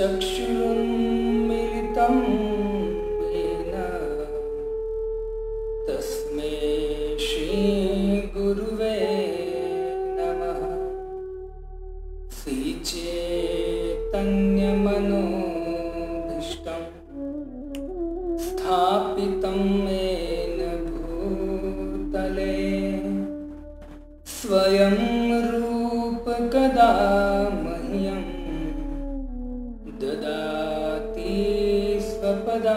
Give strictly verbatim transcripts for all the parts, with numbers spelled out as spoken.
चक्षुरुन्मीलितं येन तस्मै श्रीगुरुवे नमः। श्रीचैतन्यमनोभीष्टं स्थापितं येन भूतले स्वयं रूप कदा मह्यं ददाति स्वपदा।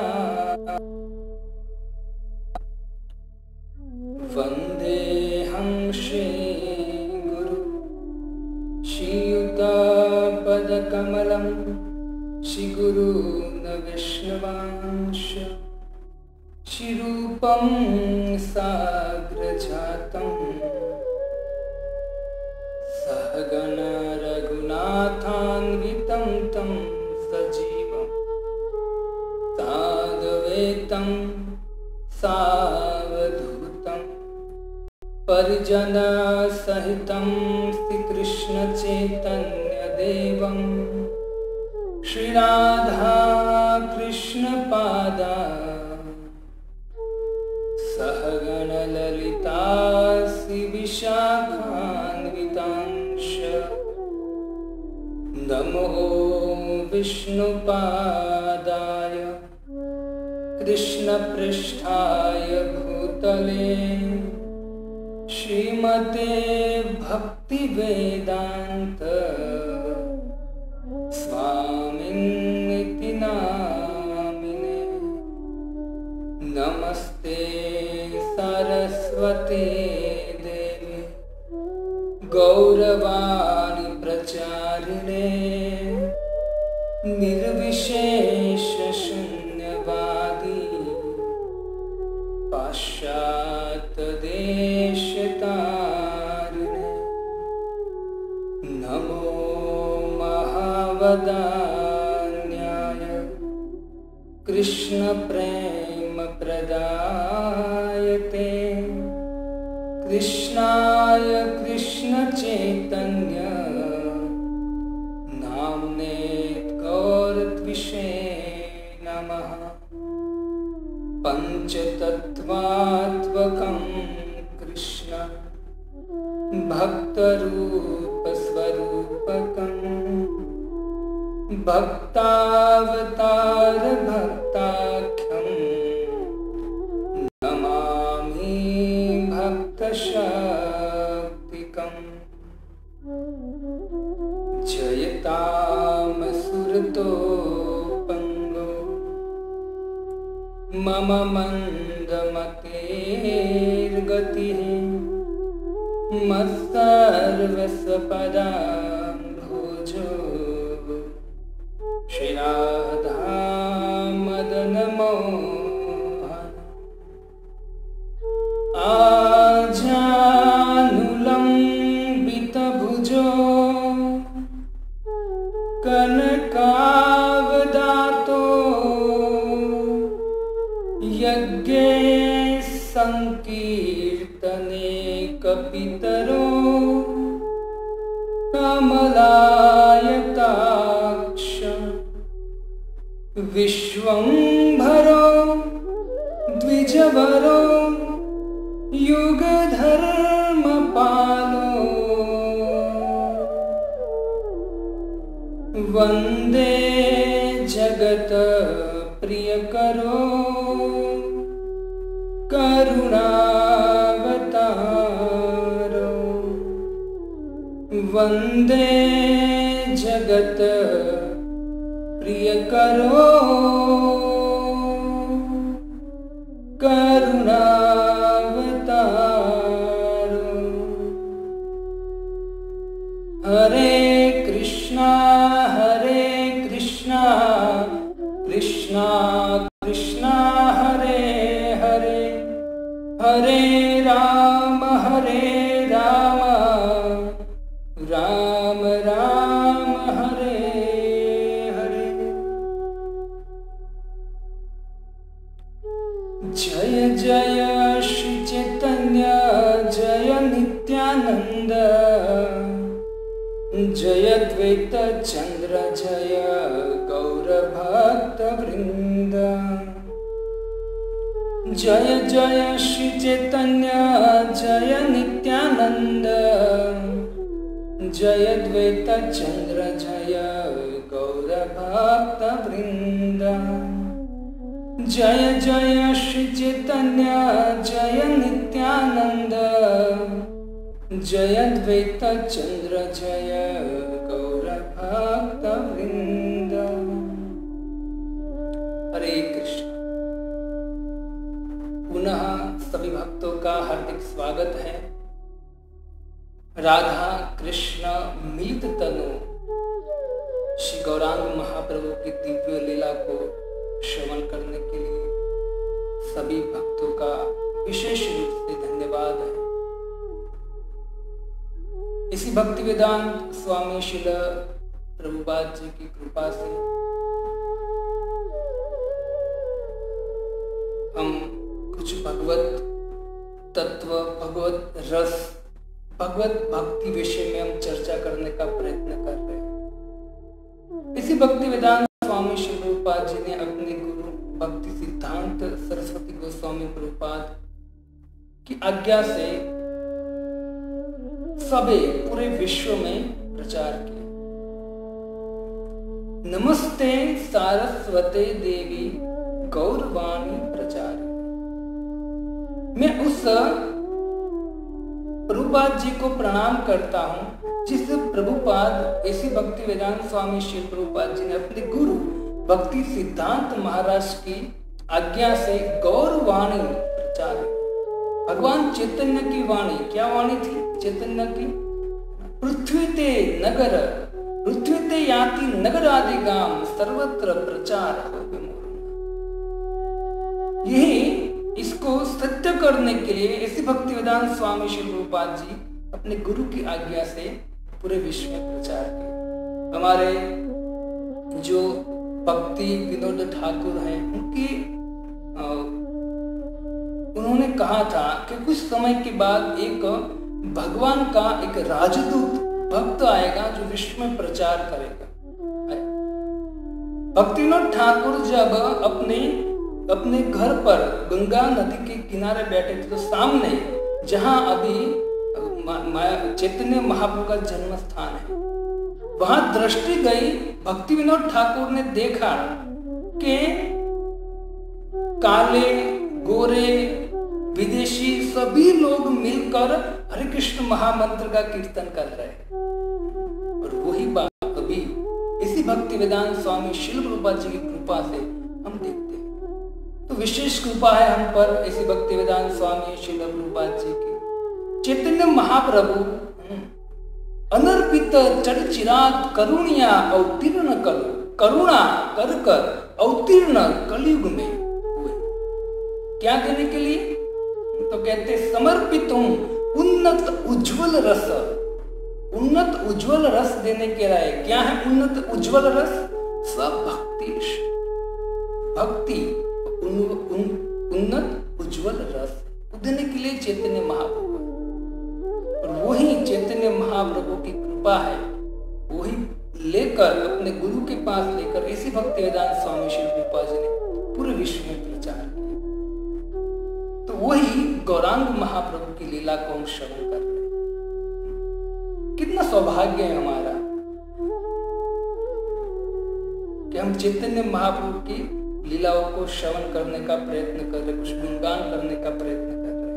वन्देऽहं श्रीगुरु श्रीयुतापदकमलं श्रीगुरून् वैष्णवांश श्रीरूपं साग्रजातं सहगण रघुनाथान्वितं तं सजीवं साद्वैतं सावधूतं परिजनसहितं श्रीकृष्णचैतन्यदेवं श्रीराधाकृष्णपादा सहगण ललिता श्रीविशाखान्वितांश नमो विष्णुपादाय कृष्णपृष्ठाय भूतले श्रीमते भक्तिवेदान्त स्वामिन्निति नामिने। नमस्ते सरस्वती देवी गौरवाणी प्रचारिणे निर्विशेष शून्यवादी पाश्चात्य देशतारिणे। नमो महावदान्याय कृष्ण प्रेम प्रदायते कृष्णाय कृष्ण चैतन्य नाम्ने गौरत्विषे नमः। पंचतत्वात्मकं कृष्ण भक्तरूपस्वरूपकं भक्तावतार भक्ताख्यं नमामि भक्तशक्तिकम्। जयतामसुरतोपङ्गो मम मन्दमतेर्गतिः मत्सर्वस्वपदाम्भोजो श्रीराधा मदनमोहन। आजानुलम्बितभुजो कनकावदातो यज्ञे संकीर्तने कपितरो कमलायताक्ष विश्वंभरो द्विजवरो युगधर्मपालो वन्दे जगत प्रियकरो करुणावतारो वन्दे जगत प्रियकरो करुणावतारो। हरे कृष्णा हरे कृष्णा कृष्णा कृष्णा हरे हरे हरे राम हरे राम राम राम हरे हरे। जय जय श्री चैतन्य जय नित्यानंद जयद्वैत चंद्र जय गौर भक्त वृंद। जय जय श्री चैतन्य जय नित्यानंद। जय द्वैत चंद्र जय गौर भक्त वृंद। जय जय श्री चैतन्य जय नित्यानंद। जय द्वैत चंद्र जय गौर भक्त वृंद। हरे कृष्ण। पुनः सभी भक्तों का हार्दिक स्वागत है। राधा कृष्ण मिलित तनु श्री गौरांग महाप्रभु की दिव्य लीला को श्रवण करने के लिए सभी भक्तों का विशेष रूप से धन्यवाद है। इसी भक्ति वेदांत स्वामी श्रील प्रभुपाद जी की कृपा से हम कुछ भगवत तत्व, भगवत रस, भगवत भक्ति विषय में हम चर्चा करने का प्रयत्न कर रहे हैं। इसी भक्ति वेदांत स्वामी श्री प्रभुपाद जी ने अपने गुरु भक्ति सिद्धांत सरस्वती गोस्वामी प्रभुपाद की आज्ञा से सबे पूरे विश्व में प्रचार किया। नमस्ते सारस्वते देवी गौरवाणी प्रचार। मैं उस प्रभुपाद जी को प्रणाम करता हूँ जिस प्रभुपाद ऐसी भक्ति वेदांत स्वामी श्री प्रभुपाद जी ने अपने गुरु भक्ति सिद्धांत महाराज की आज्ञा से गौरवाणी प्रचार। भगवान चैतन्य की वाणी, क्या वाणी थी चैतन्य की? पृथ्वी ते नगर, पृथ्वी ते याति नगर आदि गाम सर्वत्र प्रचार हो। यही इसको सत्य करने के लिए ऐसी भक्ति वेदांत स्वामी श्री प्रभुपाद जी अपने गुरु की आज्ञा से पूरे विश्व में प्रचार किए। हमारे जो भक्ति विनोद ठाकुर हैं, उनकी उन्होंने कहा था कि कुछ समय के बाद एक भगवान का एक राजदूत भक्त आएगा जो विश्व में प्रचार करेगा। भक्ति विनोद ठाकुर जब अपने अपने घर पर गंगा नदी के किनारे बैठे थे तो सामने जहां अभी चैतन्य महाप्रभु का जन्म स्थान है, वहां दृष्टि गई। भक्ति विनोद ठाकुर ने देखा कि काले गोरे विदेशी सभी लोग मिलकर हरे कृष्ण महामंत्र का कीर्तन कर रहे हैं। और वही बात अभी इसी भक्ति वेदांत स्वामी श्रील प्रभुपाद जी की कृपा से हम देखते हैं। तो विशेष कृपा है हम पर ऐसी भक्ति वेदांत स्वामी श्रील प्रभुपाद जी की। चैतन्य महाप्रभु अनर्पित चढ़ चिराग करुणिया अवतीर्ण कर करुणा कर कर अवतीर्ण कलयुग में हुए। क्या देने के लिए? तो कहते समर्पित हूं उन्नत उज्जवल रस। उन्नत उज्जवल रस देने के लिए क्या है उन्नत उज्जवल रस? सब भक्ति भक्ति उन, उन, उन्नत उज्जवल रस देने के लिए चैतन्य महाप्रभु। और वही चैतन्य महाप्रभु की कृपा है, वही लेकर अपने गुरु के पास लेकर इसी भक्ति वेदांत स्वामी श्री प्रभुपाद जी ने पूरे विश्व में प्रचार किया। तो वही गौरांग महाप्रभु की लीला को हम श्रवण कर रहे हैं। कितना सौभाग्य है हमारा कि हम चैतन्य महाप्रभु की लीलाओं को श्रवण करने का प्रयत्न कर रहे, कुछ गुणगान करने का प्रयत्न कर रहे।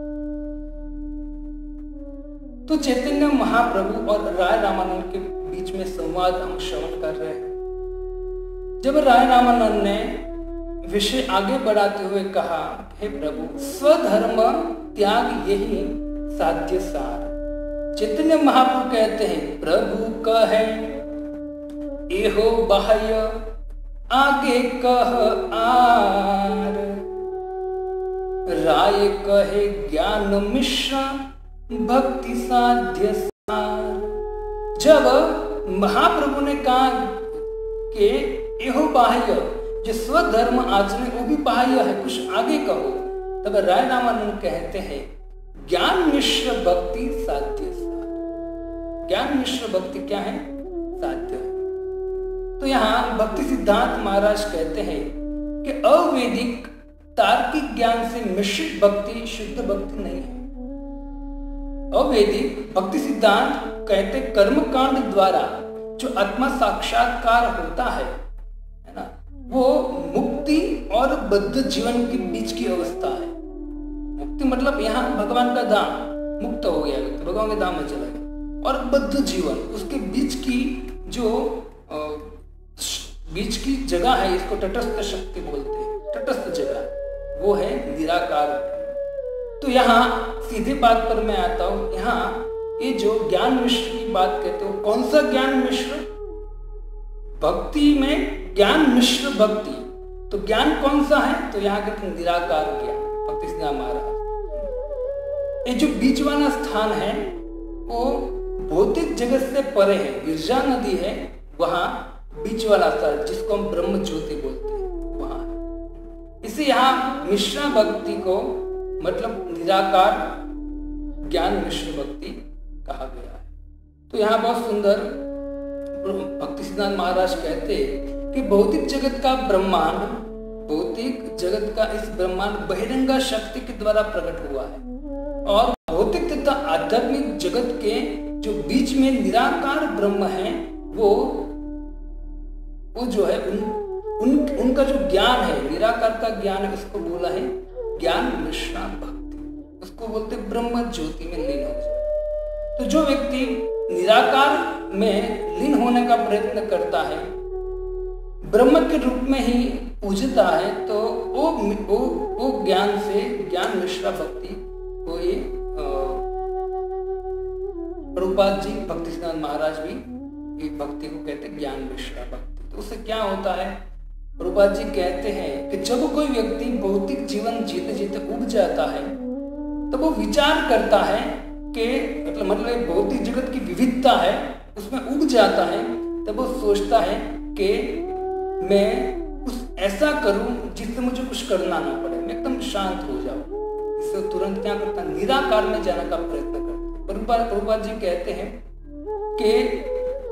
तो चैतन्य महाप्रभु और राय रामानंद के बीच में संवाद हम श्रवण कर रहे हैं। जब राय रामानंद ने विषय आगे बढ़ाते हुए कहा, हे प्रभु स्वधर्म त्याग यही साध्य सार। चैतन्य महाप्रभु कहते हैं प्रभु कहे एहो बाह्य आगे कह आर। राय कहे ज्ञान मिश्र भक्ति साध्य सार। जब महाप्रभु ने कहा कि एहो बाह्य, जो स्वधर्म आचरण वो भी बाह्य है, कुछ आगे कहो, तब राय रामानंद कहते हैं ज्ञान मिश्र भक्ति साध्य सार। ज्ञान मिश्र भक्ति क्या है? साध्य है। तो यहाँ भक्ति सिद्धांत महाराज कहते हैं कि अवैदिक तार्किक ज्ञान से मिश्रित भक्ति शुद्ध भक्ति नहीं है। अवैदिक भक्ति सिद्धांत कहते कर्मकांड द्वारा जो आत्मा साक्षात्कार होता है, है ना, वो मुक्ति और बद्ध जीवन के बीच की अवस्था है। मुक्ति मतलब यहाँ भगवान का धाम, मुक्त हो गया तो भगवान के धाम में चला गया, और बद्ध जीवन उसके बीच की जो बीच की जगह है, इसको तटस्थ शक्ति बोलते हैं, तटस्थ जगह, वो है निराकार। तो यहाँ सीधे बात पर मैं आता हूं। यहाँ ये जो ज्ञान मिश्र की बात कहते हो, कौन सा ज्ञान मिश्र? भक्ति में ज्ञान मिश्र भक्ति। तो ज्ञान कौन सा है? तो यहाँ कहते हैं निराकार ज्ञान। भक्ति सिद्धांत महाराज, ये जो बीच वाला स्थान है वो भौतिक जगत से परे है, गिरजा नदी है, वहां बीच वाला स्थान जिसको हम ब्रह्म ज्योति बोलते हैं, वहां। इसे यहाँ मिश्रा भक्ति को मतलब निराकार ज्ञान मिश्र भक्ति कहा गया है। तो यहाँ बहुत सुंदर भक्ति सिद्धांत महाराज कहते हैं कि भौतिक जगत का ब्रह्मांड, भौतिक जगत का इस ब्रह्मांड बहिरंगा शक्ति के द्वारा प्रकट हुआ है, और भौतिक तथा आध्यात्मिक जगत के जो बीच में निराकार ब्रह्म है, वो वो जो है उन, उन उनका जो ज्ञान है, निराकार का ज्ञान है, उसको बोला है ज्ञान मिश्रा भक्ति। उसको बोलते ब्रह्म ज्योति में लीन हो जाए। तो जो व्यक्ति निराकार में लीन होने का प्रयत्न करता है, ब्रह्म के रूप में ही पूजता है, तो वो वो वो ज्ञान से ज्ञान मिश्रा भक्ति को ये प्रभुपाद जी भक्ति सिद्धांत महाराज भी एक भक्ति को कहते हैं ज्ञान मिश्रा भक्ति। तो उससे क्या होता है? प्रभुपाद जी कहते हैं कि जब कोई व्यक्ति भौतिक जीवन जीते जीते उब जाता है, तब वो विचार करता है कि मतलब मतलब भौतिक जगत की विविधता है, उसमें उब जाता है, तब वो सोचता है कि मैं कुछ ऐसा करूं जिससे मुझे कुछ करना ना पड़े, मैं एकदम शांत हो जाऊं। इससे तुरंत क्या करता है? निराकार में जाने का प्रयत्न करता है। प्रभुपाद प्रभुपाद जी कहते हैं कि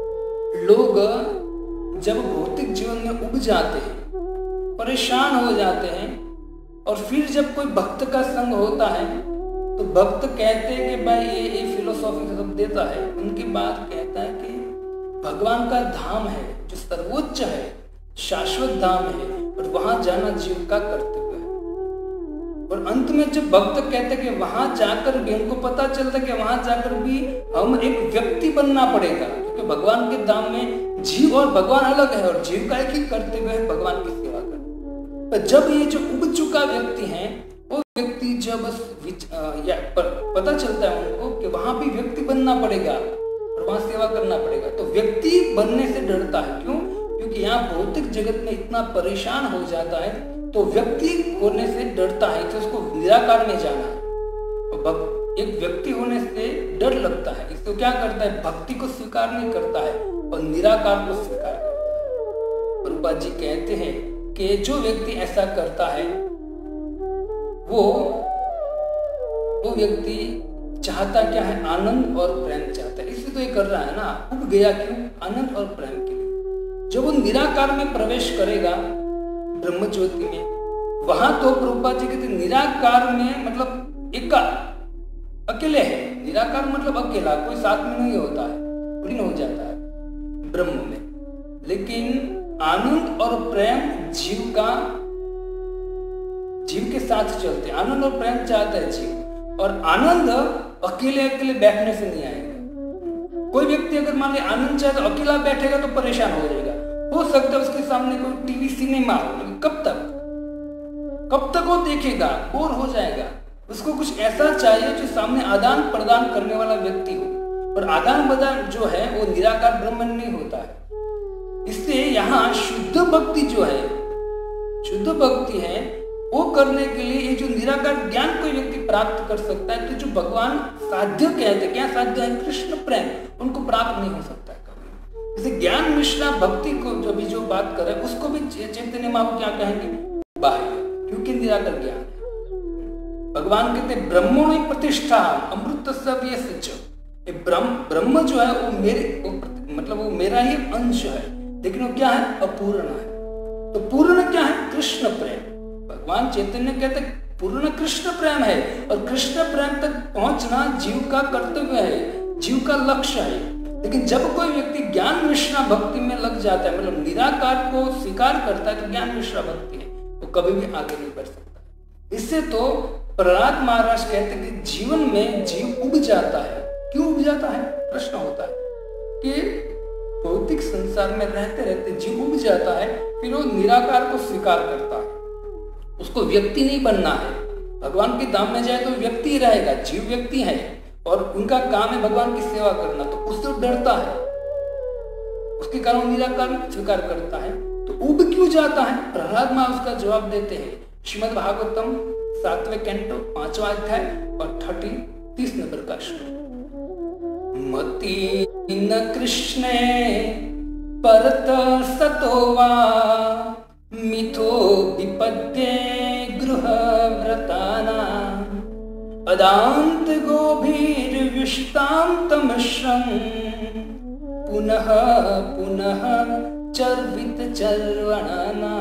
लोग जब भौतिक जीवन में उब जाते हैं, परेशान हो जाते हैं, और फिर जब कोई भक्त का संग होता है, तो भक्त कहते हैं कि भाई ये ये फिलोसॉफी सब देता है, उनकी बात कहता है कि भगवान का धाम है जो सर्वोच्च है, शाश्वत धाम है, और वहां जाना जीव का कर्तव्य है। और अंत में जब भक्त कहते हैं कि वहां जाकर भी उनको पता चलता है कि वहां जाकर भी हम एक व्यक्ति बनना पड़ेगा, क्योंकि भगवान के धाम में जीव और भगवान अलग है, और जीव का एक ही कर्तव्य है भगवान की सेवा करना। पर जब ये जो उब चुका व्यक्ति है, वो व्यक्ति जब या पर, पता चलता है उनको कि वहां भी व्यक्ति बनना पड़ेगा और वहां सेवा करना पड़ेगा, तो व्यक्ति बनने से डरता है। क्यों? क्योंकि यहाँ भौतिक जगत में इतना परेशान हो जाता है, तो व्यक्ति होने से डरता है कि उसको निराकार में जाना है। और एक व्यक्ति होने से डर लगता है, इसको क्या करता है? भक्ति को स्वीकार नहीं करता है और निराकार को स्वीकार करता है। प्रभुपाद जी कहते हैं कि जो व्यक्ति ऐसा करता है, वो वो व्यक्ति चाहता क्या है? आनंद और प्रेम चाहता है। इसलिए तो ये कर रहा है ना, उब गया क्यों? आनंद और प्रेम के लिए। जब वो निराकार में प्रवेश करेगा, ब्रह्म ज्योति में, वहां तो प्रभुपाद जी कहते निराकार में मतलब एक अकेले है। निराकार मतलब अकेला, कोई साथ में नहीं होता है, लीन हो जाता है ब्रह्म में। लेकिन आनंद और प्रेम जीव का जीव के साथ चलते हैं। आनंद और प्रेम चाहता है जीव, और आनंद अकेले अकेले बैठने से नहीं आएगा। कोई व्यक्ति अगर मान लीजिए आनंद चाहे तो अकेला बैठेगा तो परेशान हो जाएगा। हो सकता है उसके सामने कोई टीवी सिनेमा हो, लेकिन कब तक कब तक वो देखेगा? बोर हो जाएगा। उसको कुछ ऐसा चाहिए जो सामने आदान प्रदान करने वाला व्यक्ति हो, और आदान प्रदान जो है वो निराकार ब्रह्म नहीं होता है। इससे यहाँ शुद्ध भक्ति जो है, शुद्ध भक्ति है, वो करने के लिए ये जो निराकार ज्ञान कोई व्यक्ति प्राप्त कर सकता है, तो जो भगवान साध्य कहते हैं, क्या साध्य है? कृष्ण प्रेम, उनको प्राप्त नहीं हो सकता है कभी। जैसे ज्ञान मिश्रा भक्ति को जो भी जो बात करे, उसको भी चैतन्य महाप्रभु क्या कहेंगे? बाह्य, क्योंकि निराकार ज्ञान है। भगवान कहते ब्रह्मणि प्रतिष्ठा अमृत सव्य सच, ये ब्रह्म ब्रह्म जो है वो मेरे वो, मतलब वो मेरा ही अंश है, लेकिन वो क्या है? अपूर्ण है। तो पूर्ण क्या है? कृष्ण प्रेम। भगवान चैतन्य कहते पूर्ण कृष्ण प्रेम है, और कृष्ण प्रेम तक पहुंचना जीव का कर्तव्य है, जीव का लक्ष्य है। लेकिन जब कोई व्यक्ति ज्ञान मिश्रा भक्ति में लग जाता है, मतलब निराकार को स्वीकार करता है, तो ज्ञान मिश्रा भक्ति है, वो कभी भी आगे नहीं बढ़ सकता। इससे तो प्रहलाद महाराज कहते हैं कि जीवन में जीव उब जाता है। क्यों उब जाता है? प्रश्न होता है कि भौतिक संसार में रहते रहते जीव उब जाता है, फिर वो निराकार को स्वीकार करता है। उसको व्यक्ति नहीं बनना है। भगवान के धाम में जाए तो व्यक्ति रहेगा, जीव व्यक्ति है, और उनका काम है भगवान की सेवा करना, तो उससे डरता है, उसके कारण निराकार स्वीकार करता है। तो उब क्यों जाता है? प्रहलाद मां उसका जवाब देते हैं। श्रीमद् भागवतम सातवें कैंटो पांचवा अध्याय और थर्टी तीस नंबर का श्लोक। मति न कृष्णे परत सतो वा मिथो विपद्ये गृह व्रताना अदांत गोभीर्विष्टां तमश्रम पुनः पुनः चर्वित चर्वणाना।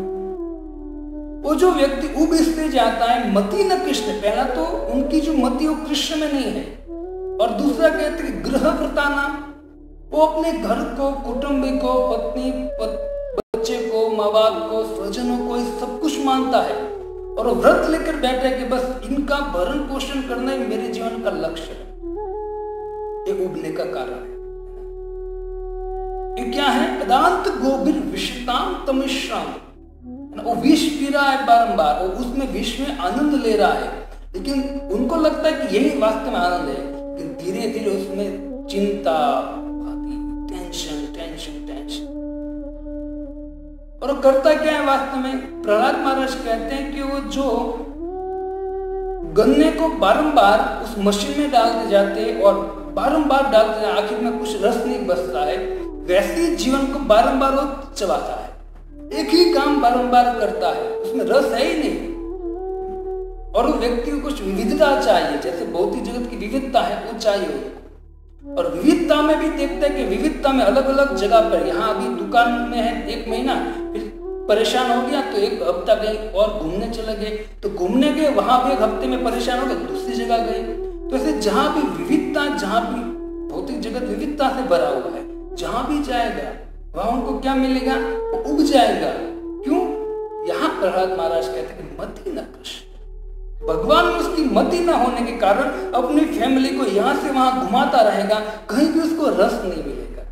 वो जो व्यक्ति उब इसलिए जाता है, मति न कृष्ण, पहला तो उनकी जो मति वो कृष्ण में नहीं है, और दूसरा कहते हैं गृह व्रताना, वो अपने घर को, कुटुंबी को, पत्नी पत, बच्चे को, माँ बाप को, स्वजनों को सब कुछ मानता है, और वो व्रत लेकर बैठा है कि बस इनका भरण पोषण करना ही मेरे जीवन का लक्ष्य है। ये उबने का कारण है। ये क्या है? अदांत गोभिर विषताम तमिश्राम, वो विष पी रहा है बारंबार, वो उसमें विष में आनंद ले रहा है, लेकिन उनको लगता है कि यही वास्तव में आनंद है। लेकिन धीरे धीरे उसमें चिंता, टेंशन टेंशन टेंशन, और वो करता क्या है वास्तव में? प्रहलाद महाराज कहते हैं कि वो जो गन्ने को बारंबार उस मशीन में डालते जाते और बारंबार डालते जाते, आखिर में कुछ रस नहीं बचता है, वैसे ही जीवन को बारंबार वो चबाता है, एक ही काम बारंबार करता है, उसमें रस है ही नहीं। और वो व्यक्ति को कुछ विविधता चाहिए, जैसे भौतिक जगत की विविधता है वो चाहिए उनको। और विविधता में भी देखते हैं कि विविधता में अलग अलग जगह पर, यहाँ अभी दुकान में है एक महीना, फिर परेशान हो गया तो एक हफ्ता गए और घूमने चले गए, तो घूमने गए वहां भी एक हफ्ते में परेशान हो गए, दूसरी जगह गए। तो ऐसे जहां भी विविधता, जहां भी भौतिक जगत विविधता से भरा हुआ है, जहां भी जाएगा वहां उनको क्या मिलेगा? वो उग जाएगा। क्यों? यहाँ प्रहलाद महाराज कहते हैं मति न कृष्ण, भगवान में उसकी मति न होने के कारण अपनी फैमिली को यहां से वहां घुमाता रहेगा, कहीं भी उसको रस नहीं मिलेगा।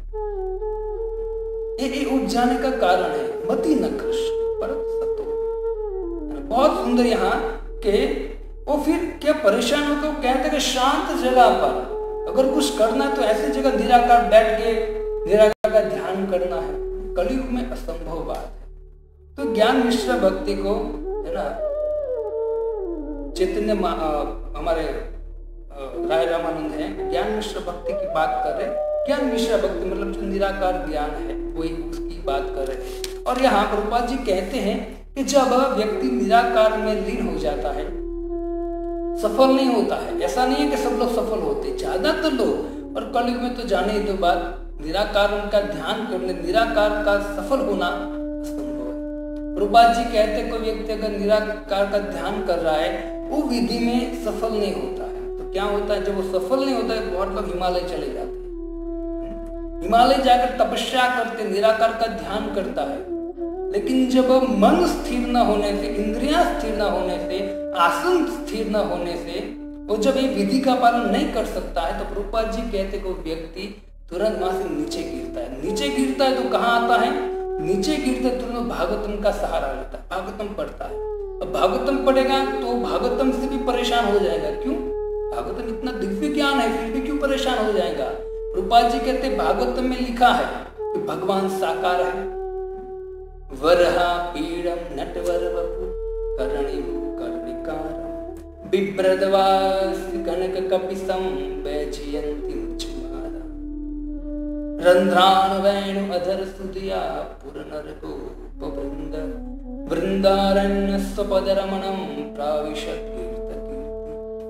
ये उग जाने का कारण है मति न कृष्ण परत सतो। बहुत सुंदर यहाँ के वो फिर क्या परेशान होकर कहते हैं कि शांत जगह पर अगर कुछ करना है तो ऐसी जगह निराकार बैठ के निराकार का ध्यान करना है, कलयुग में असंभव बात है। तो ज्ञान मिश्रा भक्ति को है ना, चैतन्य हमारे राय रामानंद है, ज्ञान मिश्रा भक्ति की बात कर रहे। ज्ञान मिश्रा भक्ति मतलब जो निराकार ज्ञान है वही उसकी बात कर रहे। और यहाँ प्रभुपाद जी कहते हैं कि जब व्यक्ति निराकार में लीन हो जाता है, सफल नहीं होता है। ऐसा नहीं है कि सब लोग सफल होते, ज्यादातर लोग, और कलयुग में तो जाने ही तो बात, निराकार का ध्यान करने, निराकार का सफल होना असंभव है। प्रभुपाद जी कहते हैं कोई व्यक्ति अगर निराकार का ध्यान कर रहा है वो विधि में सफल नहीं होता है, तो क्या होता है? जब वो सफल नहीं होता है, बहुत लोग हिमालय चले जाते हैं, हिमालय जाकर तपस्या करते, निराकार का ध्यान करता है। लेकिन जब मन स्थिर न होने से, इंद्रियां स्थिर न होने से, आसन स्थिर न होने से, वो जब ये विधि का पालन नहीं कर सकता है, तो प्रभुपाद जी कहते को व्यक्ति तुरंत वहां से नीचे गिरता है। नीचे गिरता है तो कहाँ आता है? नीचे गिरते तुरंत भागवतम का सहारा लेता है, भागवतम पढ़ता है। अब भागवतम पढ़ेगा तो भागवतम से भी परेशान हो जाएगा। क्यों? भागवतम इतना दिव्य ज्ञान है, फिर भी क्यों परेशान हो जाएगा? प्रभुपाद जी कहते भागवतम में लिखा है कि भगवान साकार है, वरहा पीड़म नटवर वपु करणिम कर्णिकारम बिभ्रदवास कनक कपिसम वैजयंती मुचमारा रंध्रान वेणु अधर सुदिया पुरनर गोपवृंद वृंदारण्य स्वपदरमणम प्राविशत कीर्तकी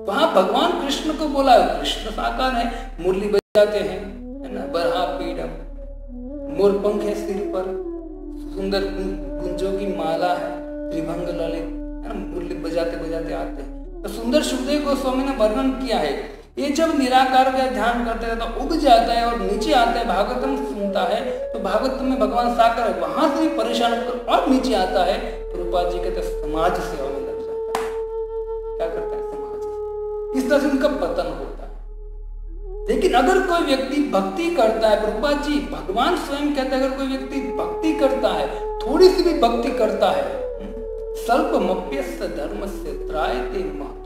वहां भगवान कृष्ण को बोला, कृष्ण साकार है, मुरली बजाते हैं, है ना, बरहा पीड़म, मोर पंख है सिर पर, सुंदर गुंजों की माला है, त्रिभंग ललित, है ना, मुरली बजाते बजाते आते हैं। तो सुंदर सुखदेव गोस्वामी ने वर्णन किया है, ये जब निराकार का ध्यान करते हैं तो उग जाता है और नीचे आता है, भागवतम सुनता है तो भागवतम में भगवान साकार है, वहां से भी परेशान होकर और नीचे आता है। प्रभुपाद जी कहते हैं समाज सेवा में लग जाता है। क्या करता है? समाज सेवा। इस तरह से उनका पतन होता है। लेकिन अगर कोई व्यक्ति भक्ति करता है, प्रभुपाद जी भगवान स्वयं कहते हैं, अगर कोई व्यक्ति भक्ति करता है, थोड़ी सी भी भक्ति करता है, स्वल्पमप्यस्य धर्मस्य त्रायते महतो,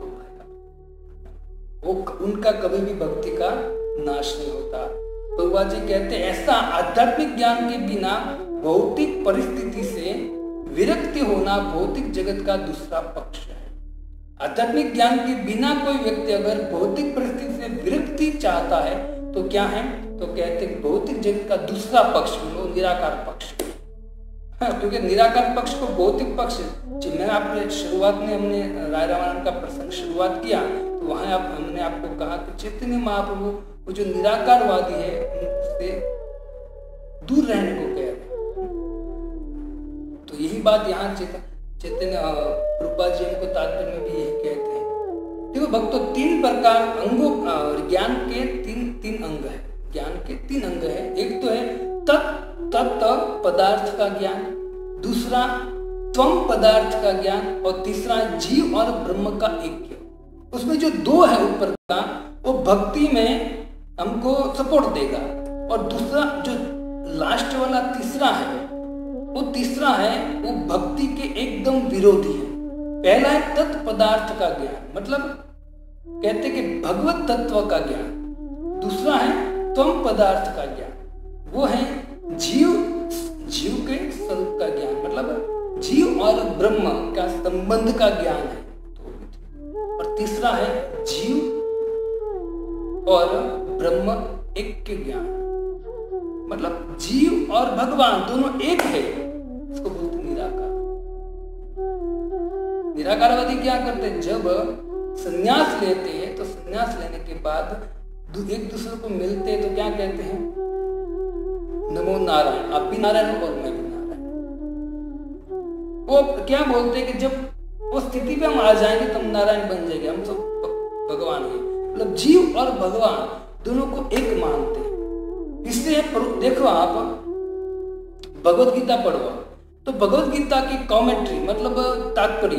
वो उनका कभी भी भक्ति का नाश नहीं होता। प्रभुपाद जी कहते हैं ऐसा आध्यात्मिक ज्ञान के बिना भौतिक परिस्थिति से विरक्ति होना भौतिक जगत का दूसरा पक्ष है। आध्यात्मिक ज्ञान के बिना कोई व्यक्ति अगर भौतिक परिस्थिति से विरक्ति चाहता है तो क्या है? तो कहते हैं भौतिक जगत का दूसरा पक्ष, वो निराकार पक्ष। हाँ, क्योंकि निराकार पक्ष को भौतिक पक्ष, मैं आपने शुरुआत में हमने राय रामायण का प्रसंग शुरुआत किया तो वहां आप हमने आपको कहा कि चैतन्य महाप्रभु वो जो निराकारवादी है उससे दूर रहने को कह रहे। तो यही बात यहाँ चैतन्य प्रभुपाद जी हमको तात्पर्य में भी यही कहते हैं। देखो भक्तों, तीन प्रकार अंगों ज्ञान के तीन तीन अंग है, ज्ञान के तीन अंग है। एक तो है तत् तत्व पदार्थ का ज्ञान, दूसरा त्वम पदार्थ का ज्ञान और तीसरा जीव और ब्रह्म का ऐक्य। उसमें जो दो है ऊपर का वो भक्ति में हमको सपोर्ट देगा और दूसरा जो लास्ट वाला तीसरा है वो तीसरा है वो भक्ति के एकदम विरोधी है। पहला है तत्व पदार्थ का ज्ञान, मतलब कहते कि भगवत तत्व का ज्ञान। दूसरा है त्वम पदार्थ का ज्ञान, वो है जीव जीव के स्वरूप का ज्ञान, मतलब जीव और ब्रह्म का संबंध का ज्ञान है। और तीसरा है जीव और ब्रह्म एक के ज्ञान, मतलब जीव और भगवान दोनों एक है, इसको बोलते निराकार। निराकारवादी क्या करते हैं? जब संन्यास लेते हैं तो संन्यास लेने के बाद एक दूसरे को मिलते हैं तो क्या कहते हैं? नमो नारायण, आप भी नारायण और मैं भी नारायण। वो क्या बोलते हैं कि जब वो स्थिति पे हम आ जाएंगे तब नारायण बन जाएंगे, हम सब भगवान हैं। मतलब जीव और भगवान दोनों को एक मानते हैं। इसलिए देखो आप भगवत गीता पढ़ो तो भगवत गीता की कमेंट्री मतलब तात्पर्य,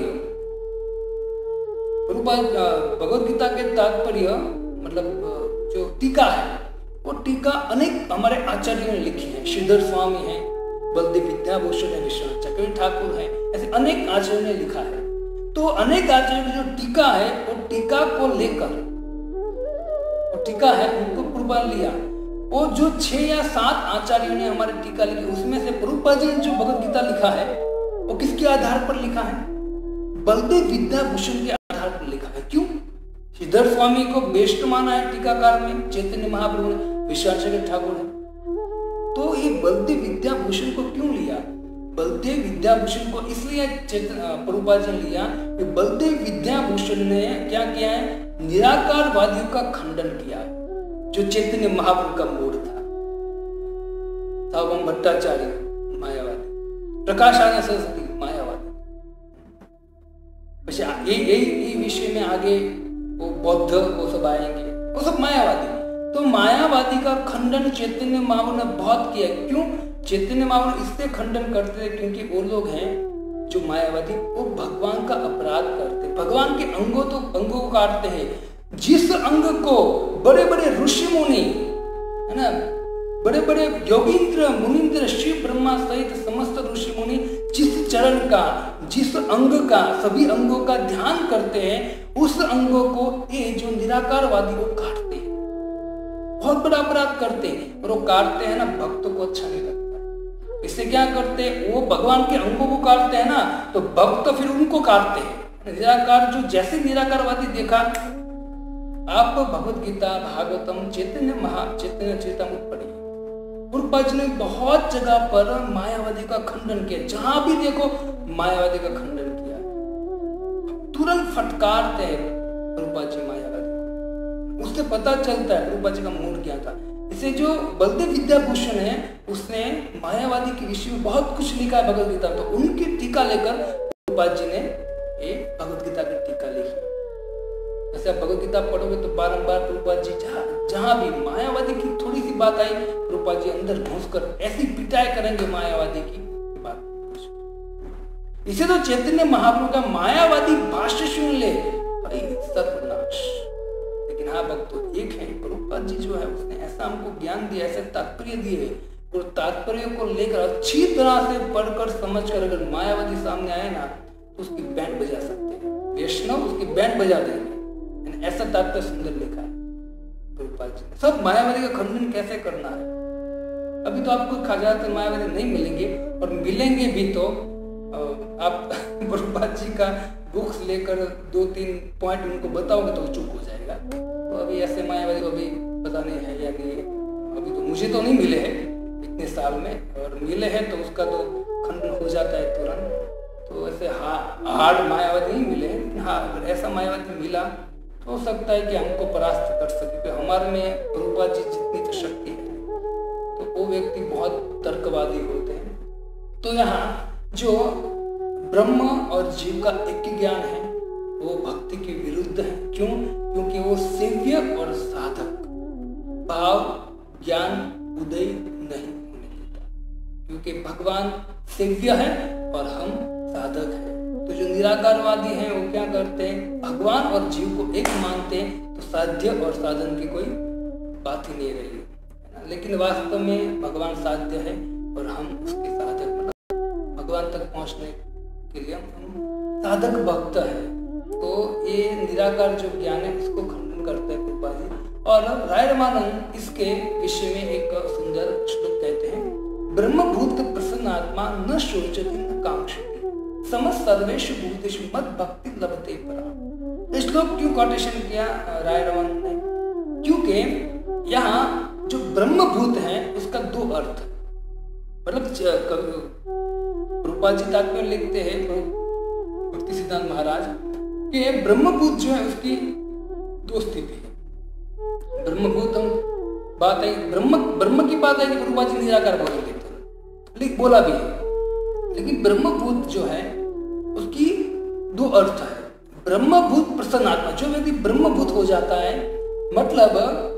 भगवत गीता के तात्पर्य मतलब जो टीका है वो टीका अनेक हमारे आचार्यों ने लिखी है। श्रीधर स्वामी है, बलदेव विद्याभूषण है, विश्वनाथ चक्रवर्ती ठाकुर है, ऐसे अनेक आचार्यों ने लिखा है। तो अनेक आचार्य जो टीका है वो टीका को लेकर वो टीका है उनको प्रभुपाद लिया। वो जो छह या सात आचार्यों ने हमारे टीका लिखी उसमें से प्रभुपाद जी ने जो भगवत गीता लिखा है वो किसके आधार पर लिखा है? बलदेव विद्याभूषण के आधार पर लिखा है। क्यों? श्रीधर स्वामी को बेस्ट माना है टीकाकार में, चैतन्य महाप्रभु ने, विश्वनाथ चक्रवर्ती ठाकुर है। तो ये बलदेव विद्याभूषण को क्यों लिया? बलदेव विद्याभूषण को इसलिए प्रभुपाद जी ने लिया कि बलदेव विद्याभूषण ने क्या किया है? निराकारवादियों का खंडन किया, जो चैतन्य महाप्रभु का मूड था। सावम भट्टाचार्य मायावादी, प्रकाश आनंद सरस्वती मायावादी, यही विषय में आगे वो बौद्ध वो सब आएंगे, वो सब मायावादी। तो मायावादी का खंडन चैतन्य महाप्रभु ने बहुत किया। क्यों? चैतन्य महाप्रभु इससे खंडन करते थे क्योंकि वो लोग हैं जो मायावादी, वो भगवान का अपराध करते, भगवान के अंगों तो अंगों को काटते हैं। जिस अंग को बड़े बड़े ऋषि मुनि है ना, बड़े बड़े योगींद्र मुनींद्र शिव ब्रह्मा सहित समस्त ऋषि मुनि जिस चरण का जिस अंग का सभी अंगों का ध्यान करते हैं उस अंगों को ये जो निराकारवादी वो काटते हैं, बहुत बड़ा अपराध करते हैं। और वो काटते हैं ना, भक्तों को अच्छा नहीं लगता। इससे क्या करते हैं? वो भगवान के अंगों को काटते हैं ना तो भक्त फिर उनको काटते हैं। निराकार जो जैसे निराकारवादी देखा, आप भगवत गीता भागवतम चैतन्य महा चैतन्य चरितामृत पढ़िए, प्रभुपाद जी ने बहुत जगह पर मायावादी का खंडन किया। जहां भी देखो मायावादी का खंडन किया, तुरंत फटकारते हैं प्रभुपाद जी मायावादी को। उससे पता चलता है प्रभुपाद जी का मूड क्या था। इसे जो बलदेव विद्याभूषण है उसने मायावादी के विषय में बहुत कुछ लिखा है भगवत गीता, तो उनकी टीका लेकर प्रभुपाद जी ने एक भगवत गीता की टीका लिखी। जैसे आप भगवत गीता पढ़ोगे तो बारंबार प्रभुपाद जी जहाँ जहाँ भी मायावादी की थोड़ी सी बात आई, प्रभुपाद जी अंदर घुसकर ऐसी पिटाई करेंगे मायावादी की बात। इसे तो चैतन्य महाप्रभु का मायावादी भाष्य सुन ले भाई सर्वनाश। लेकिन हाँ भक्तों, एक है प्रभुपाद जी जो है उसने ऐसा हमको ज्ञान दिया, ऐसे तात्पर्य दिए, और तात्पर्य को लेकर अच्छी तरह से पढ़कर समझकर अगर मायावादी सामने आए ना तो उसकी बैंड बजा सकते हैं, वैष्णव उसकी बैंड बजा देंगे। ऐसा तात्पर्य सुंदर लिखा है प्रभुपाद जी ने। सब मायावादी का खंडन कैसे करना है। अभी तो आपको ज्यादातर मायावादी नहीं मिलेंगे, और मिलेंगे भी तो आप प्रभुपाद जी का बुक्स लेकर दो तीन पॉइंट उनको बताओगे तो चुप हो जाएगा। तो अभी ऐसे मायावादी को अभी पता नहीं है या नहीं, अभी तो मुझे तो नहीं मिले हैं इतने साल में, और मिले हैं तो उसका तो खंडन हो जाता है तुरंत। तो ऐसे हार्ड मायावादी नहीं मिले हैं, लेकिन हाँ अगर ऐसा मायावादी मिला तो हो सकता है कि हमको परास्त कर सके, क्योंकि हमारे में प्रभुपाद जी जितनी तो शक्ति है, तो वो व्यक्ति बहुत तर्कवादी होते हैं। तो यहाँ जो ब्रह्म और जीव का एक ज्ञान है वो भक्ति के विरुद्ध है। क्यों? क्योंकि वो सेव्य और साधक भाव ज्ञान उदय नहीं होने देता, क्योंकि भगवान सेव्य है और हम साधक है। तो जो निराकारवादी हैं वो क्या करते हैं, भगवान और जीव को एक मानते हैं, तो साध्य और साधन की कोई बात ही नहीं रही। लेकिन वास्तव में भगवान साध्य है और हम उसके साधक, मतलब भगवान तक पहुंचने के लिए हम साधक भक्त है। तो ये निराकार जो ज्ञान है इसको खंडन करते हैं प्रभुपाद जी। और राय रामानंद इसके विषय में एक सुंदर श्लोक कहते हैं, ब्रह्मभूत प्रसन्न आत्मा न शोचति न कांक्षति समस्त सर्वेषु भूतेषु मद भक्ति लभते परा। इस श्लोक क्यों कोटेशन किया राय रामानंद ने? क्योंकि यहाँ जो ब्रह्मभूत है उसका दो अर्थ, मतलब प्रभुपाद जी तात्पर्य लिखते हैं भक्ति सिद्धांत महाराज कि ब्रह्मभूत जो है उसकी दो स्थिति है। ब्रह्मभूत हम बात है, ब्रह्म ब्रह्म की बात है कि प्रभुपाद जी निराकार बोल देते लिख बोला भी है, लेकिन ब्रह्मभूत जो है उसकी दो अर्थ है। ब्रह्मभूत प्रसन्न आत्मा, जो व्यक्ति ब्रह्मभूत हो जाता है, मतलब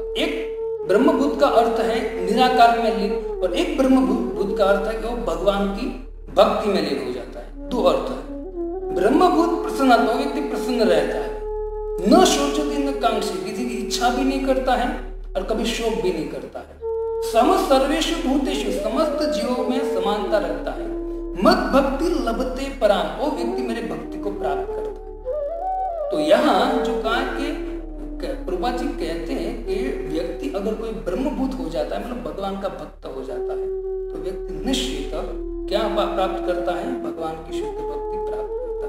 एक ब्रह्मभूत का अर्थ है निराकार में लीन, और एक ब्रह्मभूत का अर्थ है कि वो भगवान की भक्ति में लीन हो जाता है। दो अर्थ है। ब्रह्मभूत प्रसन्न आत्मा, व्यक्ति प्रसन्न रहता है, न शोचति न कांक्षति, किसी की इच्छा भी नहीं करता है और कभी शोक भी नहीं करता है। समस्त सर्वेषु भूतेषु, समस्त जीवों में समानता रखता है। मद भक्ति लभते पराम, वो व्यक्ति मेरे भक्ति को प्राप्त करता है। तो यहाँ जो कहा कि प्रभुपाद जी कहते हैं कि व्यक्ति अगर कोई ब्रह्मभूत हो जाता है, मतलब भगवान का भक्त हो जाता है, तो व्यक्ति निश्चित क्या प्राप्त करता है, भगवान की शुद्ध भक्ति प्राप्त करता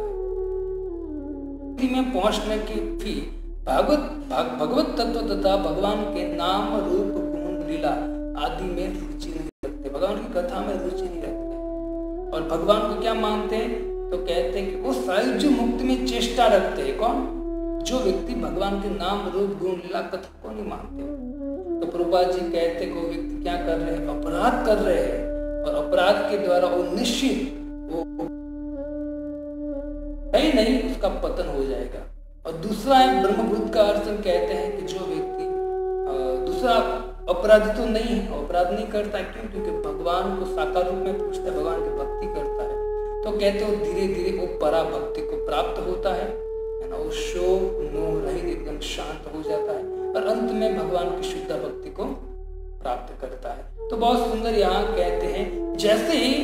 है। में पहुंचने की भी भागवत भाग, भगवत तत्व तथा भगवान के नाम रूप गुण लीला आदि में रुचि नहीं रखते, भगवान की कथा में रुचि नहीं रखते, और भगवान को क्या मानते हैं, तो कहते हैं कि वो सायुज्य मुक्ति में चेष्टा रखते हैं। कौन? जो व्यक्ति भगवान के नाम रूप गुण लीला कथा को नहीं मानते। तो प्रभुपाद जी कहते हैं कि वो व्यक्ति क्या कर रहे हैं, अपराध कर रहे हैं, और अपराध के द्वारा वो निश्चित वो नहीं नहीं उसका पतन हो जाएगा। और दूसरा है ब्रह्मभूत का अर्थ कहते हैं कि जो व्यक्ति दूसरा अपराधी तो नहीं है, अपराध नहीं करता, क्यों? क्योंकि भगवान को साकार रूप में पूछता है, भगवान की भक्ति करता है, तो कहते हो धीरे धीरे वो परा भक्ति को प्राप्त होता है ना, वो शोक मोह रहित एकदम शांत हो जाता है, और अंत में भगवान की शुद्ध भक्ति को प्राप्त करता है। तो बहुत सुंदर यहाँ कहते हैं, जैसे ही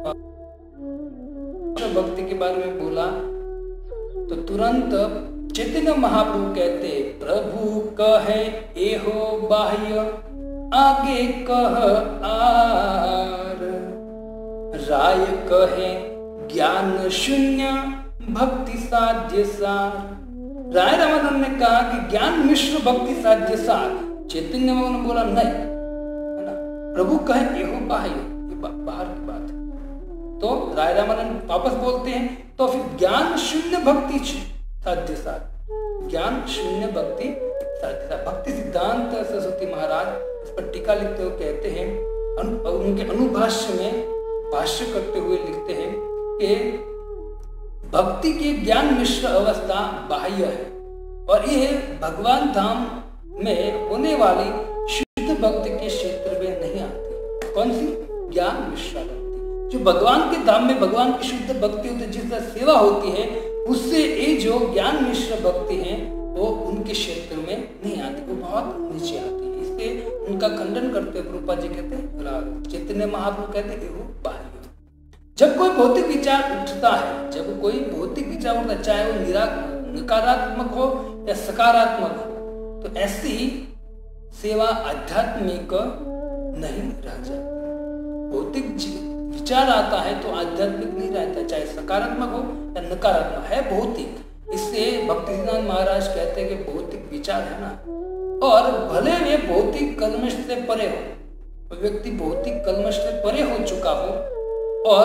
भक्ति के बारे में बोला तो तुरंत चैतन्य महाप्रभु कहते, प्रभु कहे एहो बाह्य आगे कह आर, राय कहे ज्ञान शून्य भक्ति साध्य सार। राय रामानंद ने कहा कि ज्ञान मिश्र भक्ति साध्य सार, चैतन्य महाप्रभु ने बोला नहीं, है ना, प्रभु कहे एहो बाह्य, ये बाहर की बात है। तो राय रामानंद वापस बोलते हैं, तो फिर ज्ञान शून्य भक्ति साध्य सार, ज्ञान शून्य भक्ति साध्यता। भक्ति सिद्धांत सरस्वती महाराज इस पर टीका लिखते हुए कहते हैं, अनु, उनके अनुभाष्य में भाष्य करते हुए लिखते हैं कि भक्ति की ज्ञान मिश्र अवस्था बाह्य है और यह भगवान धाम में होने वाली शुद्ध भक्ति के क्षेत्र में नहीं आती। कौन सी? ज्ञान मिश्र भक्ति। जो भगवान के धाम में भगवान की शुद्ध भक्ति होती है, जिसका सेवा होती है, उससे ये जो ज्ञान मिश्र भक्ति है वो उनके क्षेत्र में नहीं आती, वो बहुत नीचे आती है। इससे उनका खंडन करते हुए प्रभुपाद जी कहते हैं, चैतन्य महाप्रभु कहते हैं वो बाह्य। जब कोई भौतिक विचार उठता है, जब कोई भौतिक विचार उठता है, चाहे वो निरा नकारात्मक हो या सकारात्मक हो, तो ऐसी सेवा आध्यात्मिक नहीं रह जाती। भौतिक विचार आता है तो आध्यात्मिक नहीं रहता, चाहे सकारात्मक हो या नकारात्मक, है भौतिक। इससे भक्ति सिद्धांत महाराज कहते हैं कि भौतिक विचार है ना, और भले वे भौतिक कलमश से परे हो, व्यक्ति भौतिक कलमश से परे हो चुका हो और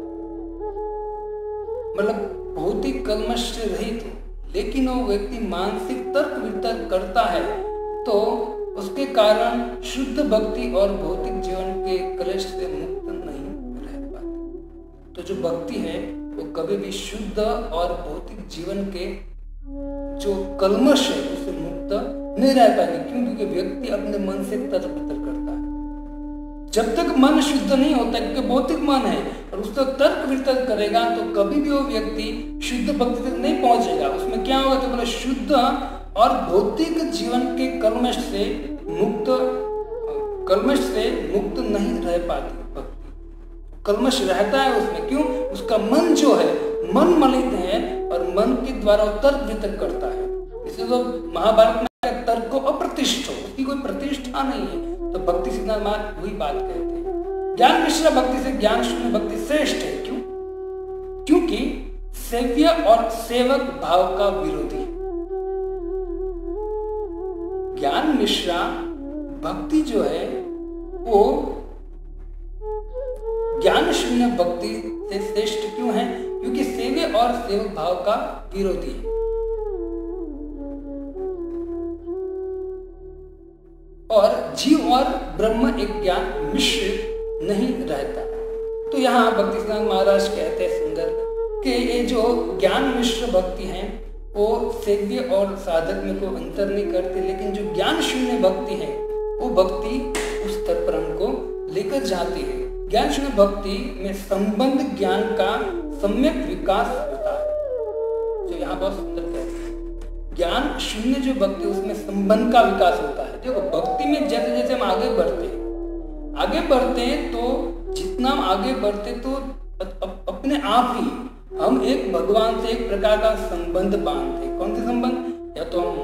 मतलब भौतिक कलमश से रहित हो, लेकिन वो व्यक्ति मानसिक तर्क वितर्क करता है, तो उसके कारण शुद्ध भक्ति और भौतिक जीवन के कलेश से मुक्त नहीं रह पाती। तो जो भक्ति है वो कभी भी शुद्ध और भौतिक जीवन के जो कलमश है उससे मुक्त नहीं रह पाएगी। क्यों? क्योंकि व्यक्ति अपने मन से तर्क वितर्क करता है। जब तक मन शुद्ध नहीं होता, क्योंकि भौतिक मन है और उसका तर्क वितर्क करेगा, तो कभी भी वो व्यक्ति शुद्ध भक्ति तक नहीं पहुंचेगा। उसमें क्या होगा? तो बोले शुद्ध और भौतिक जीवन के कलमश से मुक्त, कलमश से मुक्त नहीं रह पाती भक्ति। कलमश रहता है उसमें, क्यों? उसका मन जो है मन मलिन है और मन के द्वारा तर्क वितर्क करता है। इसलिए तो महाभारत में तर्क को अप्रतिष्ठ हो, उसकी कोई प्रतिष्ठा नहीं है। तो भक्ति सिद्धांत महाराज वही बात कहते हैं, ज्ञान मिश्र भक्ति से ज्ञान शून्य भक्ति श्रेष्ठ है। क्यों? क्योंकि सेव्य और सेवक भाव का विरोधी। ज्ञान मिश्रा भक्ति जो है वो ज्ञान शून्य भक्ति से श्रेष्ठ क्यों है? क्योंकि सेव्य और सेवक भाव का विरोधी है। और जीव और ब्रह्म एक ज्ञान मिश्रित नहीं रहता। तो यहाँ भक्ति सिद्धांत महाराज कहते हैं सुंदर कि ये जो ज्ञान मिश्र भक्ति है वो सेव्य और साधक में कोई अंतर नहीं करती, लेकिन जो ज्ञान शून्य भक्ति है वो भक्ति उस स्तर पर हमको लेकर जाती है। ज्ञान शून्य भक्ति में संबंध ज्ञान का सम्यक विकास होता है, जो यहाँ बहुत सुंदर कहते हैं। ज्ञान शून्य जो भक्ति उसमें संबंध का विकास होता है। देखो भक्ति में जैसे जैसे हम आगे बढ़ते हैं आगे बढ़ते हैं तो जितना हम आगे बढ़ते तो अपने आप ही हम एक भगवान से एक प्रकार का संबंध बांधते हैं। कौन से संबंध? या तो हम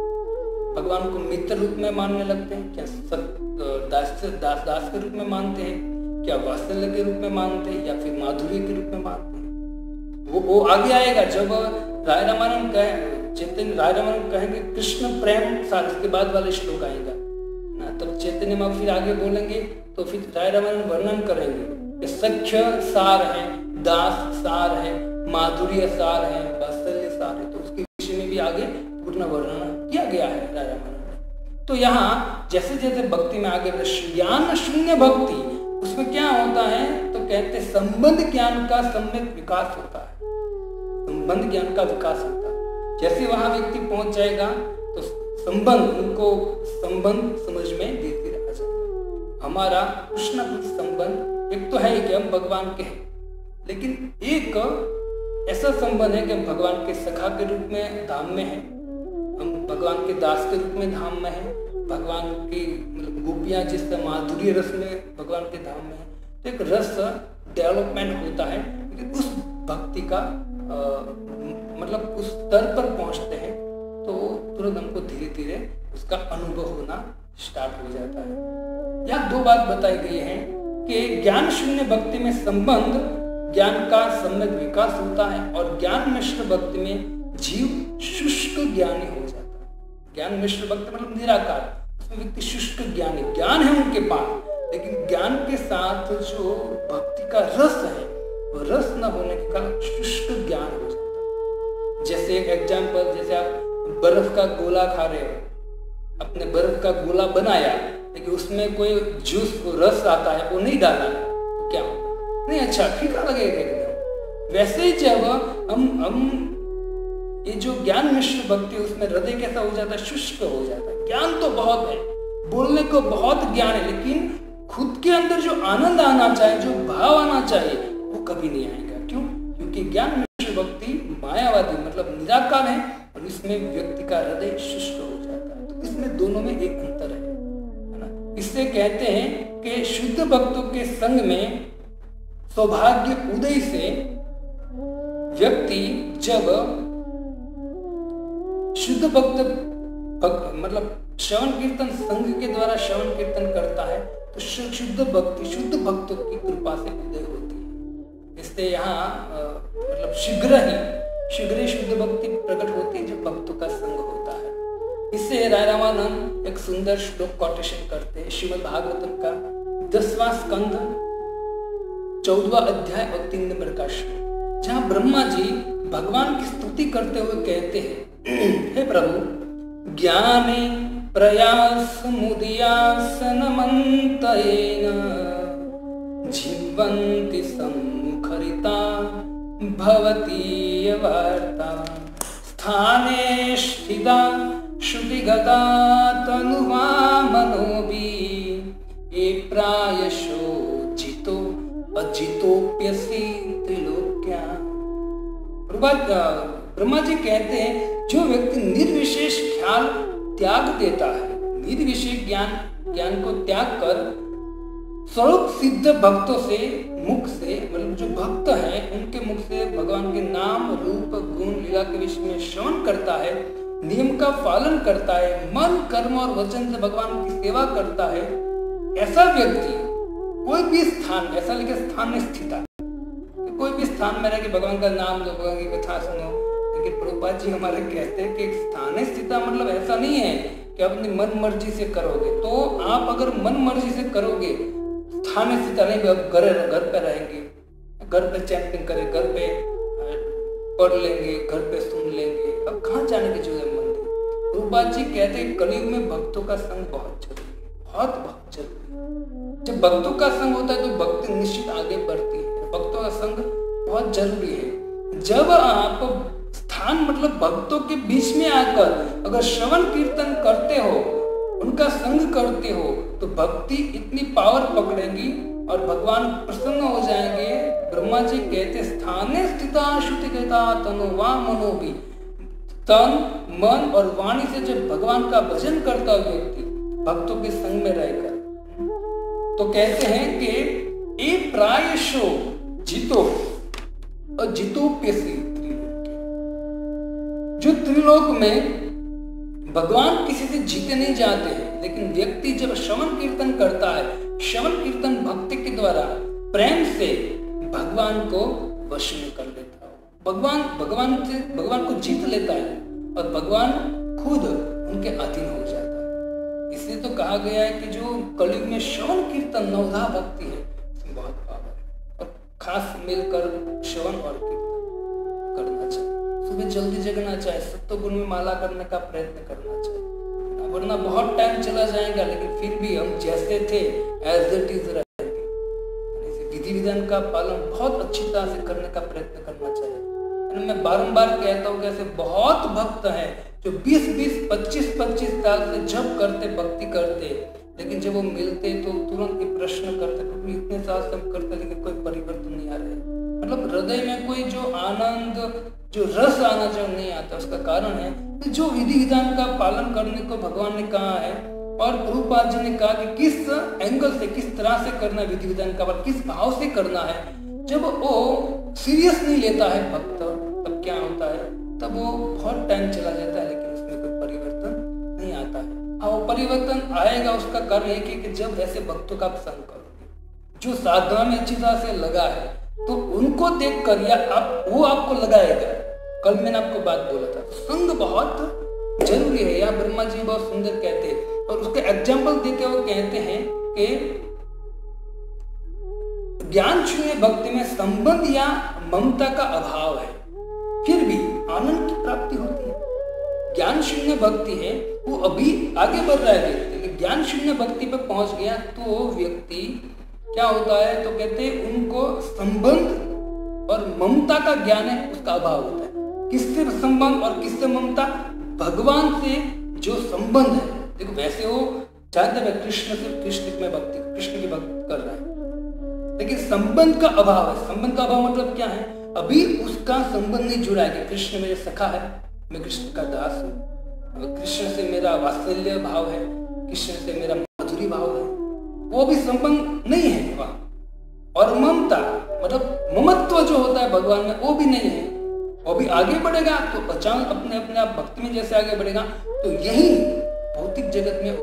भगवान को मित्र रूप में मानने लगते हैं, क्या सत दास दास दास के रूप में मानते हैं, क्या वात्सल्य के रूप में मानते हैं, या फिर माधुर्य के रूप में मानते हैं। वो वो आगे आएगा जब राय रामानंद कहे चैतन्य राय रामानंद कहेंगे कृष्ण प्रेम सार, इसके बाद वाले श्लोक आएगा ना, तब चैतन्य में फिर आगे बोलेंगे तो फिर राय रामानंद वर्णन करेंगे। सख्य सार है, दास सार है, माधुर्य सार है, वात्सल्य सार है। तो उसके विषय में भी आगे पूर्ण वर्णन किया गया है राय रामानंद। तो यहाँ जैसे जैसे भक्ति में आगे ज्ञान शून्य भक्ति उसमें क्या होता है? तो कहते हैं संबंध ज्ञान का सम्यक विकास होता है। संबंध ज्ञान का विकास होता है। जैसे वहां व्यक्ति पहुंच जाएगा तो संबंध उनको संबंध समझ में धीरे धीरे आ जाएगा। हमारा कुछ न कुछ संबंध एक तो है कि हम भगवान के हैं, लेकिन एक ऐसा संबंध है कि हम भगवान के सखा के रूप में धाम में हैं, हम भगवान के दास के रूप में धाम में हैं, भगवान की मतलब गोपियां जिस माधुर्य रस में भगवान के धाम में है। तो एक रस डेवलपमेंट होता है, लेकिन उस भक्ति का आ, मतलब उस स्तर पर पहुंचते हैं तो तुरंत हमको धीरे धीरे उसका अनुभव होना स्टार्ट हो जाता है। यहाँ दो बात बताई गई है कि ज्ञान शून्य भक्ति में संबंध ज्ञान का सम्यक विकास होता है और ज्ञान मिश्र भक्ति में जीव शुष्क ज्ञानी हो जाता है। ज्ञान मिश्र भक्ति मतलब निराकार, उसमें व्यक्ति शुष्क ज्ञानी, ज्ञान है उनके पास, लेकिन ज्ञान के साथ जो भक्ति का रस है वो रस न होने के कारण शुष्क ज्ञान हो जाता है। जैसे एक एग्जाम्पल, जैसे आप बर्फ का गोला खा रहे हो, अपने बर्फ का गोला बनाया लेकिन उसमें कोई जूस रस आता है वो नहीं डाला तो क्या होगा? नहीं अच्छा फीका लगेगा एकदम। वैसे ही जब हम हम ये जो ज्ञान मिश्र भक्ति उसमें हृदय कैसा हो जाता है? शुष्क हो जाता है। ज्ञान तो बहुत है, बोलने को बहुत ज्ञान है, लेकिन खुद के अंदर जो आनंद आना चाहिए, जो भाव आना चाहिए वो कभी नहीं आएगा। क्यों? क्योंकि ज्ञान मिश्र भक्ति मायावादी मतलब निराकार है और इसमें व्यक्ति का हृदय शुष्क हो जाता है। तो इसमें दोनों में एक अंतर है, है ना? इससे कहते हैं कि शुद्ध भक्तों के संग में सौभाग्य उदय से व्यक्ति जब शुद्ध भक्त, भक्त मतलब श्रवण कीर्तन संघ के द्वारा श्रवण कीर्तन करता है तो शुद्ध भक्ति शुद्ध भक्तों की कृपा से उदय होती है। इससे यहाँ मतलब शीघ्र ही शीघ्र ही शुद्ध भक्ति प्रकट होती है जब भक्तों का संग होता है। इससे राय रामानंद एक सुंदर श्लोक कोटेशन करते हैं श्रीमद् भागवतम का दसवां स्कंद चौदवा अध्याय और तीन नंबर का श्लोक, जहाँ ब्रह्मा जी भगवान की स्तुति करते हुए कहते हैं, हे प्रभु ज्ञाने प्रयास मुदियासनमन्तयेन जीवन्ति सम्मुखरिता भवतीय वार्ता स्थाने स्थिता श्रुतिगता तनुवा मनोभी ये प्रायशो जितो अजितोप्यसि त्रिलोक्या। ब्रह्मा जी कहते हैं जो व्यक्ति निर्विशेष ख्याल त्याग देता है, निर्विशेष ज्ञान ज्ञान को त्याग कर स्वरूप सिद्ध भक्तों से मुख से मतलब जो भक्त है उनके मुख से भगवान के नाम रूप गुण लीला के विषय में श्रवण करता है, नियम का पालन करता है, मन कर्म और वचन से भगवान की सेवा करता है, ऐसा व्यक्ति कोई भी स्थान, ऐसा लिखे स्थान में स्थित है, कोई भी स्थान में रह के भगवान का नाम लो, भगवान की कथा सुनो। लेकिन प्रभुपाद जी हमारे कहते हैं कि स्थान स्थित मतलब ऐसा नहीं है कि अपनी मन मर्जी से करोगे। तो आप अगर मन मर्जी से करोगे स्थान स्थित नहीं, घर घर पे रहेंगे, घर पे चैंटिंग करें, घर पे पढ़ लेंगे, घर पे सुन लेंगे, अब कहाँ जाने की जरूरत है मंदिर। प्रभुपाद जी कहते हैं कलयुग में भक्तों का संग बहुत जरूरी है, बहुत बहुत जरूरी है। जब भक्तों का संग होता है तो भक्ति निश्चित आगे बढ़ती है। भक्तों का संग बहुत जरूरी है। जब आप स्थान मतलब भक्तों के बीच में आकर अगर श्रवण कीर्तन करते हो, उनका संग करते हो, तो भक्ति इतनी पावर पकड़ेगी और भगवान प्रसन्न हो जाएंगे। ब्रह्मा जी कहते स्थाने स्थिता श्रुतिगता तनुवा मनोभी, तन मन और वाणी से जब भगवान का भजन करता व्यक्ति भक्तों के संग में रहकर, तो कहते हैं कि ए प्रायशो जितो और जितोप्यसि त्रिलोक, जो त्रिलोक में भगवान किसी से जीते नहीं जाते हैं, लेकिन व्यक्ति जब श्रवण कीर्तन करता है, श्रवण कीर्तन भक्ति के द्वारा प्रेम से भगवान को वश में कर लेता हो, भगवान भगवान से भगवान को जीत लेता है और भगवान खुद उनके अधीन हो जाता है। इसलिए तो कहा गया है कि जो कलयुग में श्रवण कीर्तन नवधा भक्ति है इसमें बहुत पावर है और खास मिलकर श्रवण और कीर्तन करना चाहिए। सुबह जल्दी जगना चाहिए, सत्व गुण में माला करने का प्रयत्न करना चाहिए, वरना बहुत टाइम चला जाएगा लेकिन फिर भी हम जैसे थे एज इट इज रहेंगे। विधि विधान का पालन बहुत अच्छी तरह से करने का प्रयत्न करना चाहिए। मैं बारंबार कहता हूँ कि ऐसे बहुत भक्त हैं जो बीस बीस पच्चीस पच्चीस साल से जप करते भक्ति करते, लेकिन जब वो मिलते तो तुरंत ही प्रश्न करते, क्योंकि इतने साल से हम करते लेकिन कोई परिवर्तन नहीं आ रहा है। मतलब हृदय में कोई जो आनंद जो रस आना जो नहीं आता, उसका कारण है कि जो विधि विधान का पालन करने को भगवान ने कहा है और प्रभुपाद जी ने कहा कि किस एंगल से किस तरह से करना विधि विधान का पालन, किस भाव से करना है। जब वो सीरियस नहीं लेता है भक्त, तब क्या होता है, तब वो बहुत टाइम चला जाता है लेकिन उसमें कोई परिवर्तन नहीं आता है। हाँ, वो परिवर्तन आएगा, उसका कारण एक है कि जब ऐसे भक्तों का संग करोगे जो साधना में अच्छी तरह से लगा है, तो उनको देख कर या आप वो आपको लगाएगा। कल मैंने आपको बात बोला था, संग बहुत जरूरी है। या ब्रह्मा जी बहुत सुंदर कहते हैं और उसके एग्जाम्पल देके वो कहते हैं कि ज्ञान शून्य भक्ति में संबंध या ममता का अभाव है, फिर भी आनंद की प्राप्ति होती है। ज्ञान शून्य भक्ति है वो अभी आगे बढ़ रहा है व्यक्ति, लेकिन ज्ञान शून्य भक्ति पे पहुंच गया तो व्यक्ति क्या होता है, तो कहते हैं उनको संबंध और ममता का ज्ञान है उसका अभाव होता है। किससे संबंध और किससे ममता? भगवान से जो संबंध है। देखो वैसे वो चाहता है कृष्ण से, कृष्ण में भक्ति, कृष्ण की भक्ति कर रहा है, लेकिन संबंध का अभाव है। संबंध का अभाव मतलब क्या है? अभी उसका संबंध नहीं जुड़ा है कि कृष्ण मेरे सखा है, मैं कृष्ण का दास हूँ, कृष्ण से मेरा वात्सल्य भाव है, कृष्ण से मेरा माधुरी भाव है, वो भी संबंध नहीं है वहां। और ममता मतलब ममत्व जो होता है भगवान में वो भी नहीं है। वो भी आगे बढ़ेगा तो अचानक अपने अपने आप भक्ति में जैसे आगे बढ़ेगा तो यही भौतिक जगत में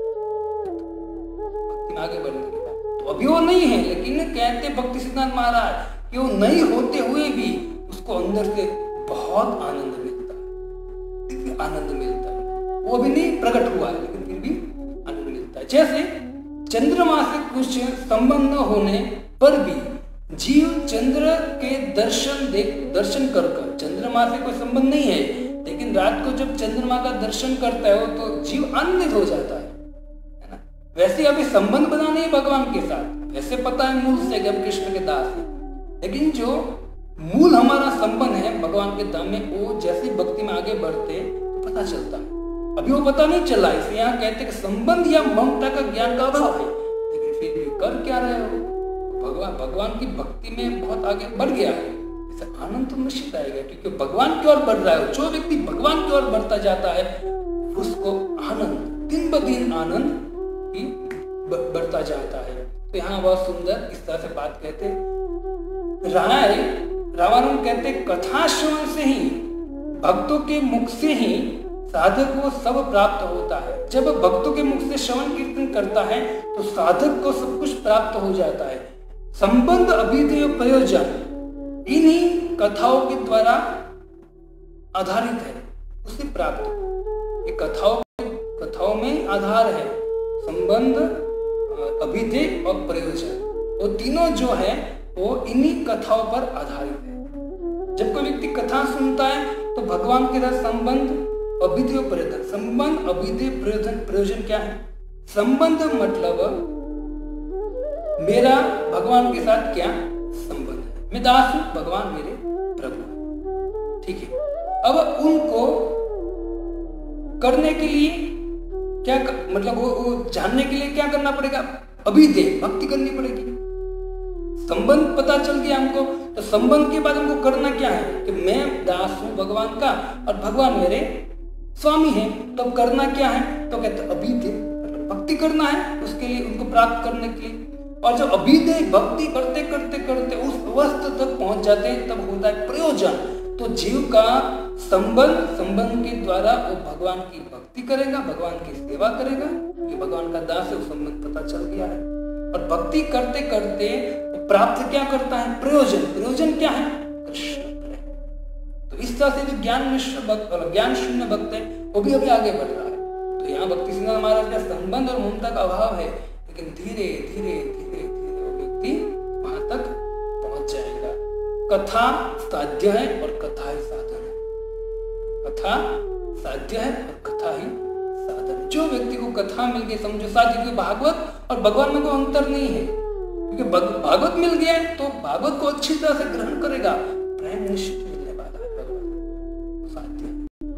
भक्ति में आगे बढ़ने के बाद तो अभी वो नहीं है, लेकिन कहते भक्ति सिद्धांत महाराज कि वो नहीं होते हुए भी उसको अंदर से बहुत आनंद मिलता है, आनंद मिलता है। वो भी नहीं प्रकट हुआ है लेकिन फिर भी आनंद मिलता है। जैसे चंद्रमा से कुछ संबंध न होने पर भी जीव चंद्र के दर्शन देख दर्शन कर कर, चंद्रमा से कोई संबंध नहीं है लेकिन रात को जब चंद्रमा का दर्शन करता है तो जीव आनंदित हो जाता है, है ना। वैसे अभी संबंध बना नहीं भगवान के साथ, वैसे पता है मूल से कि हम कृष्ण के दास हैं, लेकिन जो मूल हमारा संबंध है भगवान के धाम में, वो जैसे भक्ति में आगे बढ़ते तो पता चलता है। अभी वो पता नहीं चला, इसलिए यहाँ कहते हैं कि संबंध या ममता का ज्ञान का अभाव है, लेकिन फिर भी कर क्या रहे हो? भगवान भगवान की भक्ति में बहुत आगे बढ़ गया है, इसे आनंद तो निश्चित आएगा, क्योंकि भगवान की ओर बढ़ रहा है। जो व्यक्ति भगवान की ओर बढ़ता जाता है उसको आनंद दिन ब दिन आनंद ही बढ़ता जाता है। तो यहाँ बहुत सुंदर इस तरह से बात कहते राय रामानुज कहते कथा श्रवण से ही, भक्तों के मुख से ही साधक को सब प्राप्त होता है। जब भक्तों के मुख से श्रवण कीर्तन करता है तो साधक को सब कुछ प्राप्त हो जाता है। संबंध अभिधेय प्रयोजन इन्हीं कथाओं के द्वारा आधारित है, उसे प्राप्त हो। ये कथाओं कथाओं में आधार है संबंध, अभिधेय और प्रयोजन, वो तीनों जो है वो इन्हीं कथाओं पर आधारित है। जब कोई व्यक्ति कथा सुनता है तो भगवान के साथ संबंध, अभिधेय प्रयोजन। संबंध, अभिधेय, प्रयोजन। प्रयोजन क्या है? संबंध मतलब मेरा भगवान के साथ क्या संबंध है, मैं दास हूं, भगवान मेरे प्रभु है, ठीक है। अब उनको करने के लिए क्या मतलब वो, वो जानने के लिए क्या करना पड़ेगा? अभिधेय भक्ति करनी पड़ेगी। संबंध पता चल गया हमको, तो संबंध के बाद हमको करना क्या है कि मैं दास हूं भगवान का और भगवान मेरे स्वामी है। तब करना क्या है? तो कहते अभिधेय मतलब भक्ति करना है उसके लिए, उनको प्राप्त करने के लिए। और जब अभिधेय भक्ति करते करते करते उस अवस्था तक पहुंच जाते हैं तब होता है प्रयोजन। तो जीव का संबंध, संबंध के द्वारा वो भगवान की भक्ति करेगा, भगवान की सेवा करेगा, कि भगवान का दास है, वो संबंध पता चल गया है। और भक्ति करते करते प्राप्त क्या करता है? प्रयोजन। प्रयोजन क्या है? कृष्ण। तो इस तरह से जो ज्ञान मिश्र भक्त और ज्ञान शून्य भक्त है वो भी अभी आगे बढ़ रहा है। तो यहाँ भक्ति सिद्धांत महाराज का संबंध और ममता का अभाव है, लेकिन धीरे धीरे धीरे धीरे वो व्यक्ति वहां तक पहुंच जाएगा। कथा साध्य है और कथा ही साधन है। कथा साध्य है और कथा ही साधन। जो व्यक्ति को कथा मिल गई समझो साध्य, क्योंकि भागवत और भगवान में कोई अंतर नहीं है, क्योंकि भागवत मिल गया है तो भागवत को अच्छी तरह से ग्रहण करेगा, प्रेम निश्चित मिलने वाला है। भगवान साध्य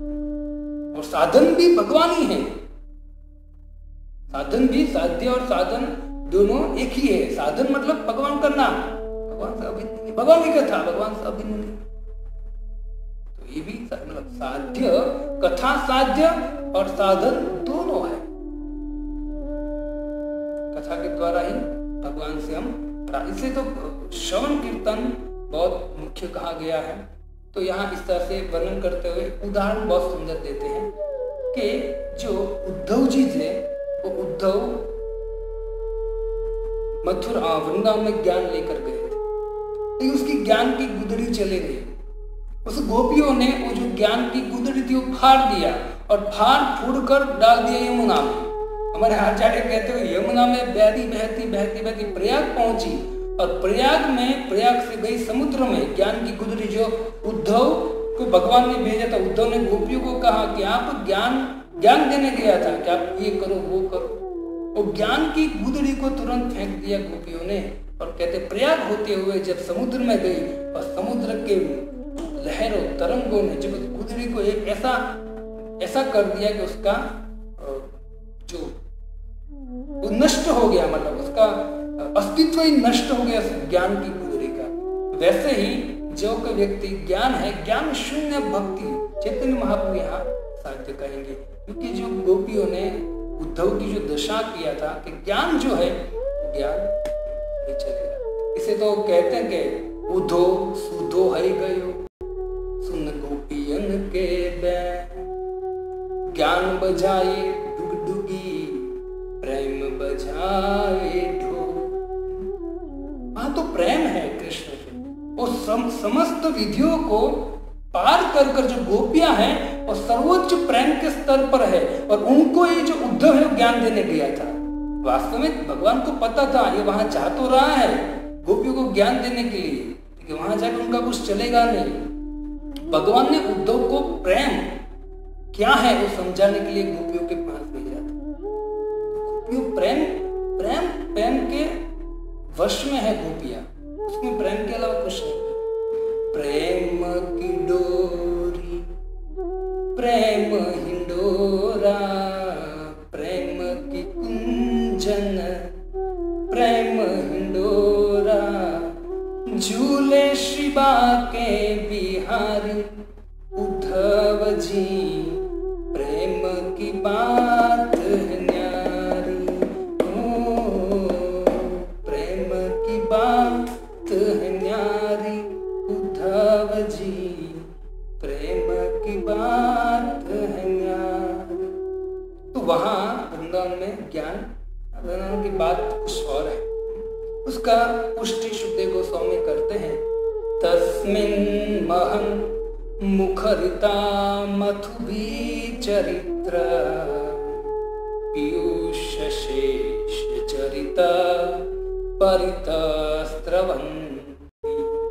और साधन भी भगवान ही है। साधन भी, साध्य और साधन दोनों एक ही है। साधन मतलब भगवान का नाम, भगवान से अभिन्न नहीं, भगवान की कथा भगवान से अभिन्न नहीं। तो ये भी मतलब साध्य, कथा साध्य और साधन दोनों है। कथा के द्वारा ही भगवान से हम, इससे तो श्रवण कीर्तन बहुत मुख्य कहा गया है। तो यहाँ इस तरह से वर्णन करते हुए उदाहरण बहुत सुंदर देते हैं कि जो उद्धव जी थे वो उद्धव मथुरा वृंदावन में ज्ञान लेकर गए थे, तो उसकी ज्ञान की गुदड़ी चले गई। उस गोपियों ने वो जो ज्ञान की गुदड़ी थी वो फाड़ दिया और फाड़ फूड़ कर डाल दिया यमुना में। हमारे आचार्य कहते हुए यमुना में बहती बहती बहती बहती प्रयाग पहुंची और प्रयाग में, प्रयाग से गई समुद्र में ज्ञान की गुदड़ी जो उद्धव कोई भगवान ने भेजा था, उद्धव ने गोपियों को कहा कि आप ज्ञान ज्ञान देने गया था कि आप ये करो वो करो, और ज्ञान की गुदड़ी को तुरंत फेंक दिया गोपियों ने। और कहते प्रयाग होते हुए जब समुद्र में गई और समुद्र के लहरों तरंगों ने जब गुदड़ी को एक ऐसा ऐसा कर दिया कि उसका जो वो नष्ट हो गया, मतलब उसका अस्तित्व ही नष्ट हो गया ज्ञान की गुदड़ी का। वैसे ही जो कोई व्यक्ति ज्ञान है, ज्ञान शून्य भक्ति, चैतन्य महाप्रभु यहाँ साध्य कहेंगे, क्योंकि जो गोपियों ने उद्धव की जो दशा किया था कि ज्ञान जो है ज्ञान नहीं चलेगा। इसे तो कहते हैं कि उद्धो सुधो है गयो सुन गोपियन के बैन, ज्ञान बजाए डुगडुगी प्रेम बजाए ढोल। हाँ, तो प्रेम है कृष्ण के, और सम, समस्त विधियों को पार कर कर जो गोपियां हैं और सर्वोच्च प्रेम के स्तर पर है, और उनको ये जो उद्धव है ज्ञान देने गया था। वास्तव में भगवान को पता था ये वहां जा तो रहा है गोपियों को ज्ञान देने के लिए, लेकिन वहां जाकर उनका कुछ चलेगा नहीं। भगवान ने उद्धव को प्रेम क्या है वो समझाने के लिए गोपियों के पास भेजा था। गोपियों प्रेम प्रेम प्रेम के वश में है गोपियां, उसमें प्रेम के अलावा कुछ नहीं। प्रेम की डोरी प्रेम हिंडोरा, प्रेम की कुंजन प्रेम हिंडोरा, झूले शिवा के बिहारी उद्धव जी, प्रेम की बात है न्यारी, ओ प्रेम की बात है न्यारी उद्धव जी, प्रेम की बात है न्यारी। तो वहां वृंदावन में ज्ञान वृंदावन की बात कुछ और है, उसका पुष्टि शुद्धदेव गोस्वामी करते हैं। तस्मिन् महं मुखरिता मथुभी चरित्र, पीयूष शेष चरिता परितस्त्रवन्ति,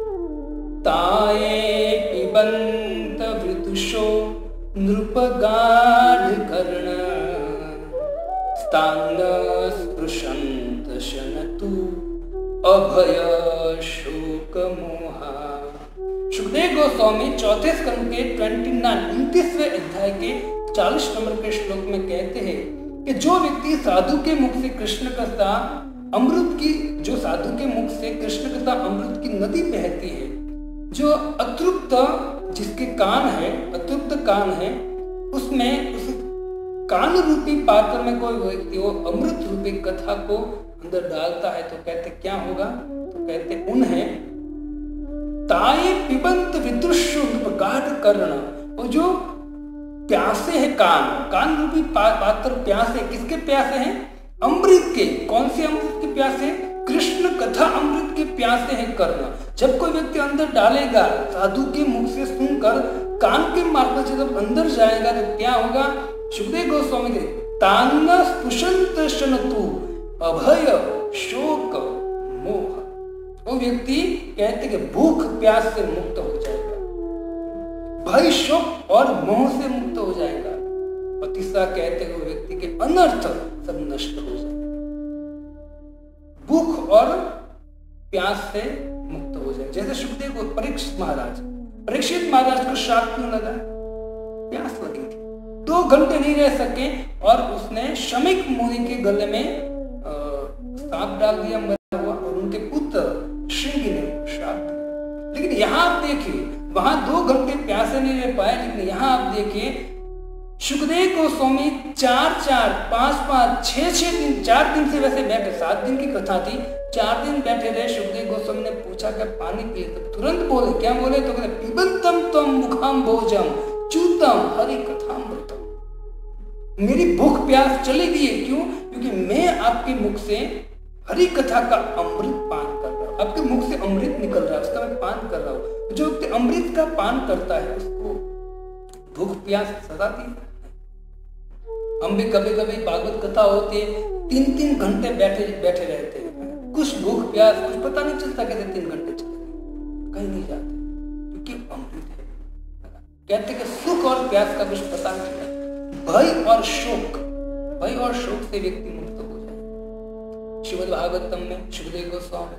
ताये पिबन्त वृतुषो नृपगाढ कर्ण, स्तान्न स्पृशन्त शनतु अभय शोक मोहा। सुखदेव गोस्वामी चौथे स्कंद के उनतीस उनतीसवें अध्याय के चालीस नंबर के श्लोक में कहते हैं कि जो व्यक्ति साधु के मुख से कृष्ण कथा अमृत की जो साधु के मुख से कृष्ण कथा अमृत की नदी बहती है, जो अतृप्त जिसके कान है अतृप्त कान है, उसमें उस कान रूपी पात्र में कोई व्यक्ति वो अमृत रूपी कथा को अंदर डालता है, तो कहते क्या होगा? तो कहते उन्हें ताये पिबंत विदुषु गाढ़ कर्ण, और जो प्यासे है कान कान रूपी पा, पात्र प्यासे, किसके प्यासे हैं? अमृत के। कौन से अमृत के प्यासे? कृष्ण कथा अमृत के प्यासे हैं कर्ण। जब कोई व्यक्ति अंदर डालेगा साधु के मुख से सुनकर, कान के मार्फत से जब अंदर जाएगा तो क्या होगा? सुखदेव गोस्वामी के तान्न स्पुशंत शनतु अभय शोक मोह, वो व्यक्ति कहते कि भूख प्यास से मुक्त हो जाएगा, भय शोक और मोह से मुक्त हो जाएगा, और तीसरा कहते हैं वो व्यक्ति के अनर्थ सब नष्ट हो जाएगा, भूख और प्यास से मुक्त हो जाएगा। जैसे सुखदेव को परीक्षित महाराज परीक्षित महाराज को श्राप क्यों लगा? प्यास लगी थी, दो घंटे नहीं रह सके और उसने शमिक मुनि के गले में सांप डाल दिया मरा हुआ, और उनके पुत्र श्रृंगी ने श्राप दिया। लेकिन यहाँ आप देखिए, वहां दो घंटे प्यासे नहीं रह पाए, लेकिन यहाँ आप देखिए सुखदेव गोस्वामी चार चार पांच पांच छह छह दिन चार दिन से वैसे बैठे, सात दिन की कथा थी, चार दिन बैठे रहे। सुखदेव गोस्वामी ने पूछा कि पानी पिए, तो तुरंत बोले, क्या बोले? तो कहते पिबंतम तम मुखाम भोजम चूतम हरि कथामृतम, मेरी भूख प्यास चली गई है। क्यों? क्योंकि मैं आपके मुख से हरि कथा का अमृत पान कर रहा हूँ, आपके मुख से अमृत निकल रहा है, उसका मैं पान कर रहा हूँ। जो व्यक्ति अमृत का पान करता है उसको भूख प्यास सताती है। हम भी कभी कभी भागवत कथा होती है, तीन तीन घंटे बैठे बैठे रहते हैं, कुछ भूख प्यास कुछ पता नहीं चलता, कहते तीन घंटे चले कहीं नहीं जाते, क्योंकि अमृत है। कहते कि सुख और प्यास का कुछ पता नहीं, भय और शोक, भय और शोक से व्यक्ति मुक्त हो जाए। श्रीमद् भागवतम में शुभदेव गोस्वामी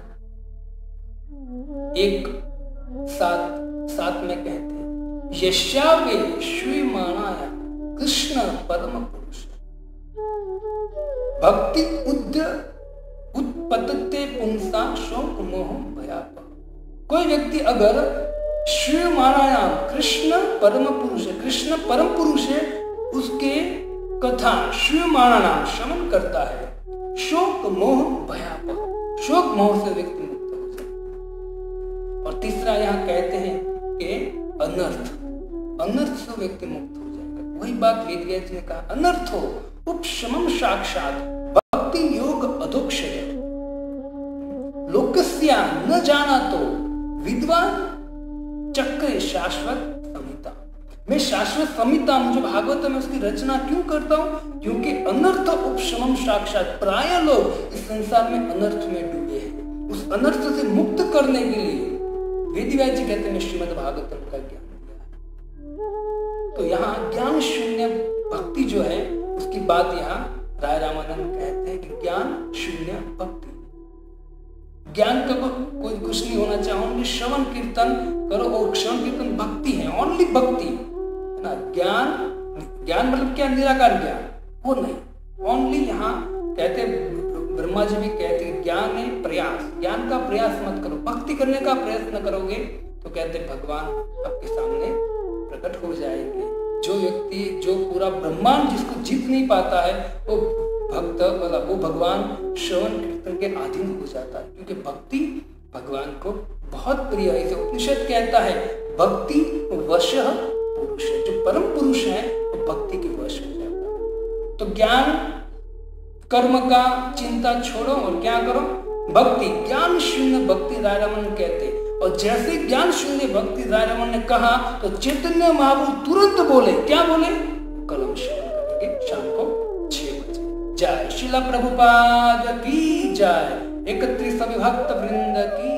एक सात सात में कहते हैं, यशावे श्रीमाणाया कृष्ण परम पुरुष भक्ति उद्र उत्पत्ते पुंसा शोक मोह भयाप। कोई व्यक्ति अगर श्री मानायाम कृष्ण परम पुरुष है, कृष्ण परम पुरुष है, उसके कथा श्री मानायाम श्रवण करता है, शोक मोह भयाप, शोक मोह से व्यक्ति मुक्त हो जाए। और तीसरा यहाँ कहते हैं कि अनर्थ, अनर्थ से व्यक्ति मुक्त हो जाएगा। वही बात वेद व्यास ने कहा, अनर्थो उपशमम साक्षात भक्ति योग अधोक्षय लोकस्या न जाना तो विद्वान चक्र शाश्वत संहिता। मैं शाश्वत संहिता, मुझे भागवत में उसकी रचना क्यों करता हूं? क्योंकि अनर्थ उपशमम साक्षात, प्राय लोग इस संसार में अनर्थ में डूबे हैं। उस अनर्थ से मुक्त करने के लिए वेदव्यास जी कहते हैं श्रीमद् भागवतम का ज्ञान दिया। तो यहाँ ज्ञान शून्य भक्ति जो है उसकी बात यहाँ राय रामानंद कहते हैं कि ज्ञान शून्य भक्ति। ज्ञान का को, कोई कुछ नहीं होना चाहिए, ओनली श्रवण कीर्तन करो, और श्रवण कीर्तन भक्ति है, ओनली भक्ति है ना। ज्ञान ज्ञान मतलब क्या? निराकार ज्ञान, वो नहीं, ओनली यहाँ कहते ब्रह्मा जी भी कहते हैं ज्ञान है प्रयास, ज्ञान का प्रयास मत करो, भक्ति करने का प्रयास न करोगे तो कहते भगवान आपके सामने प्रकट हो जाएंगे। जो व्यक्ति जो पूरा ब्रह्मांड जिसको जीत नहीं पाता है वो भक्त वाला वो भगवान श्रवण कीर्तन के अधीन हो जाता है, क्योंकि भक्ति भगवान को बहुत प्रिय है। इसे उपनिषद कहता है भक्ति वशः पुरुष है, जो परम पुरुष है वो भक्ति के वश हो जाता है। तो ज्ञान कर्म का चिंता छोड़ो और क्या करो? भक्ति। ज्ञान शून्य भक्ति राय रमन कहते, और जैसे ज्ञान शून्य भक्ति राय रमन ने कहा तो चैतन्य महाप्रभु तुरंत बोले, क्या बोले? कलम श्रवण करेंगे शाम को छह बजे। जय श्रील प्रभुपाद की जय, एकत्रित सभी भक्त वृंद की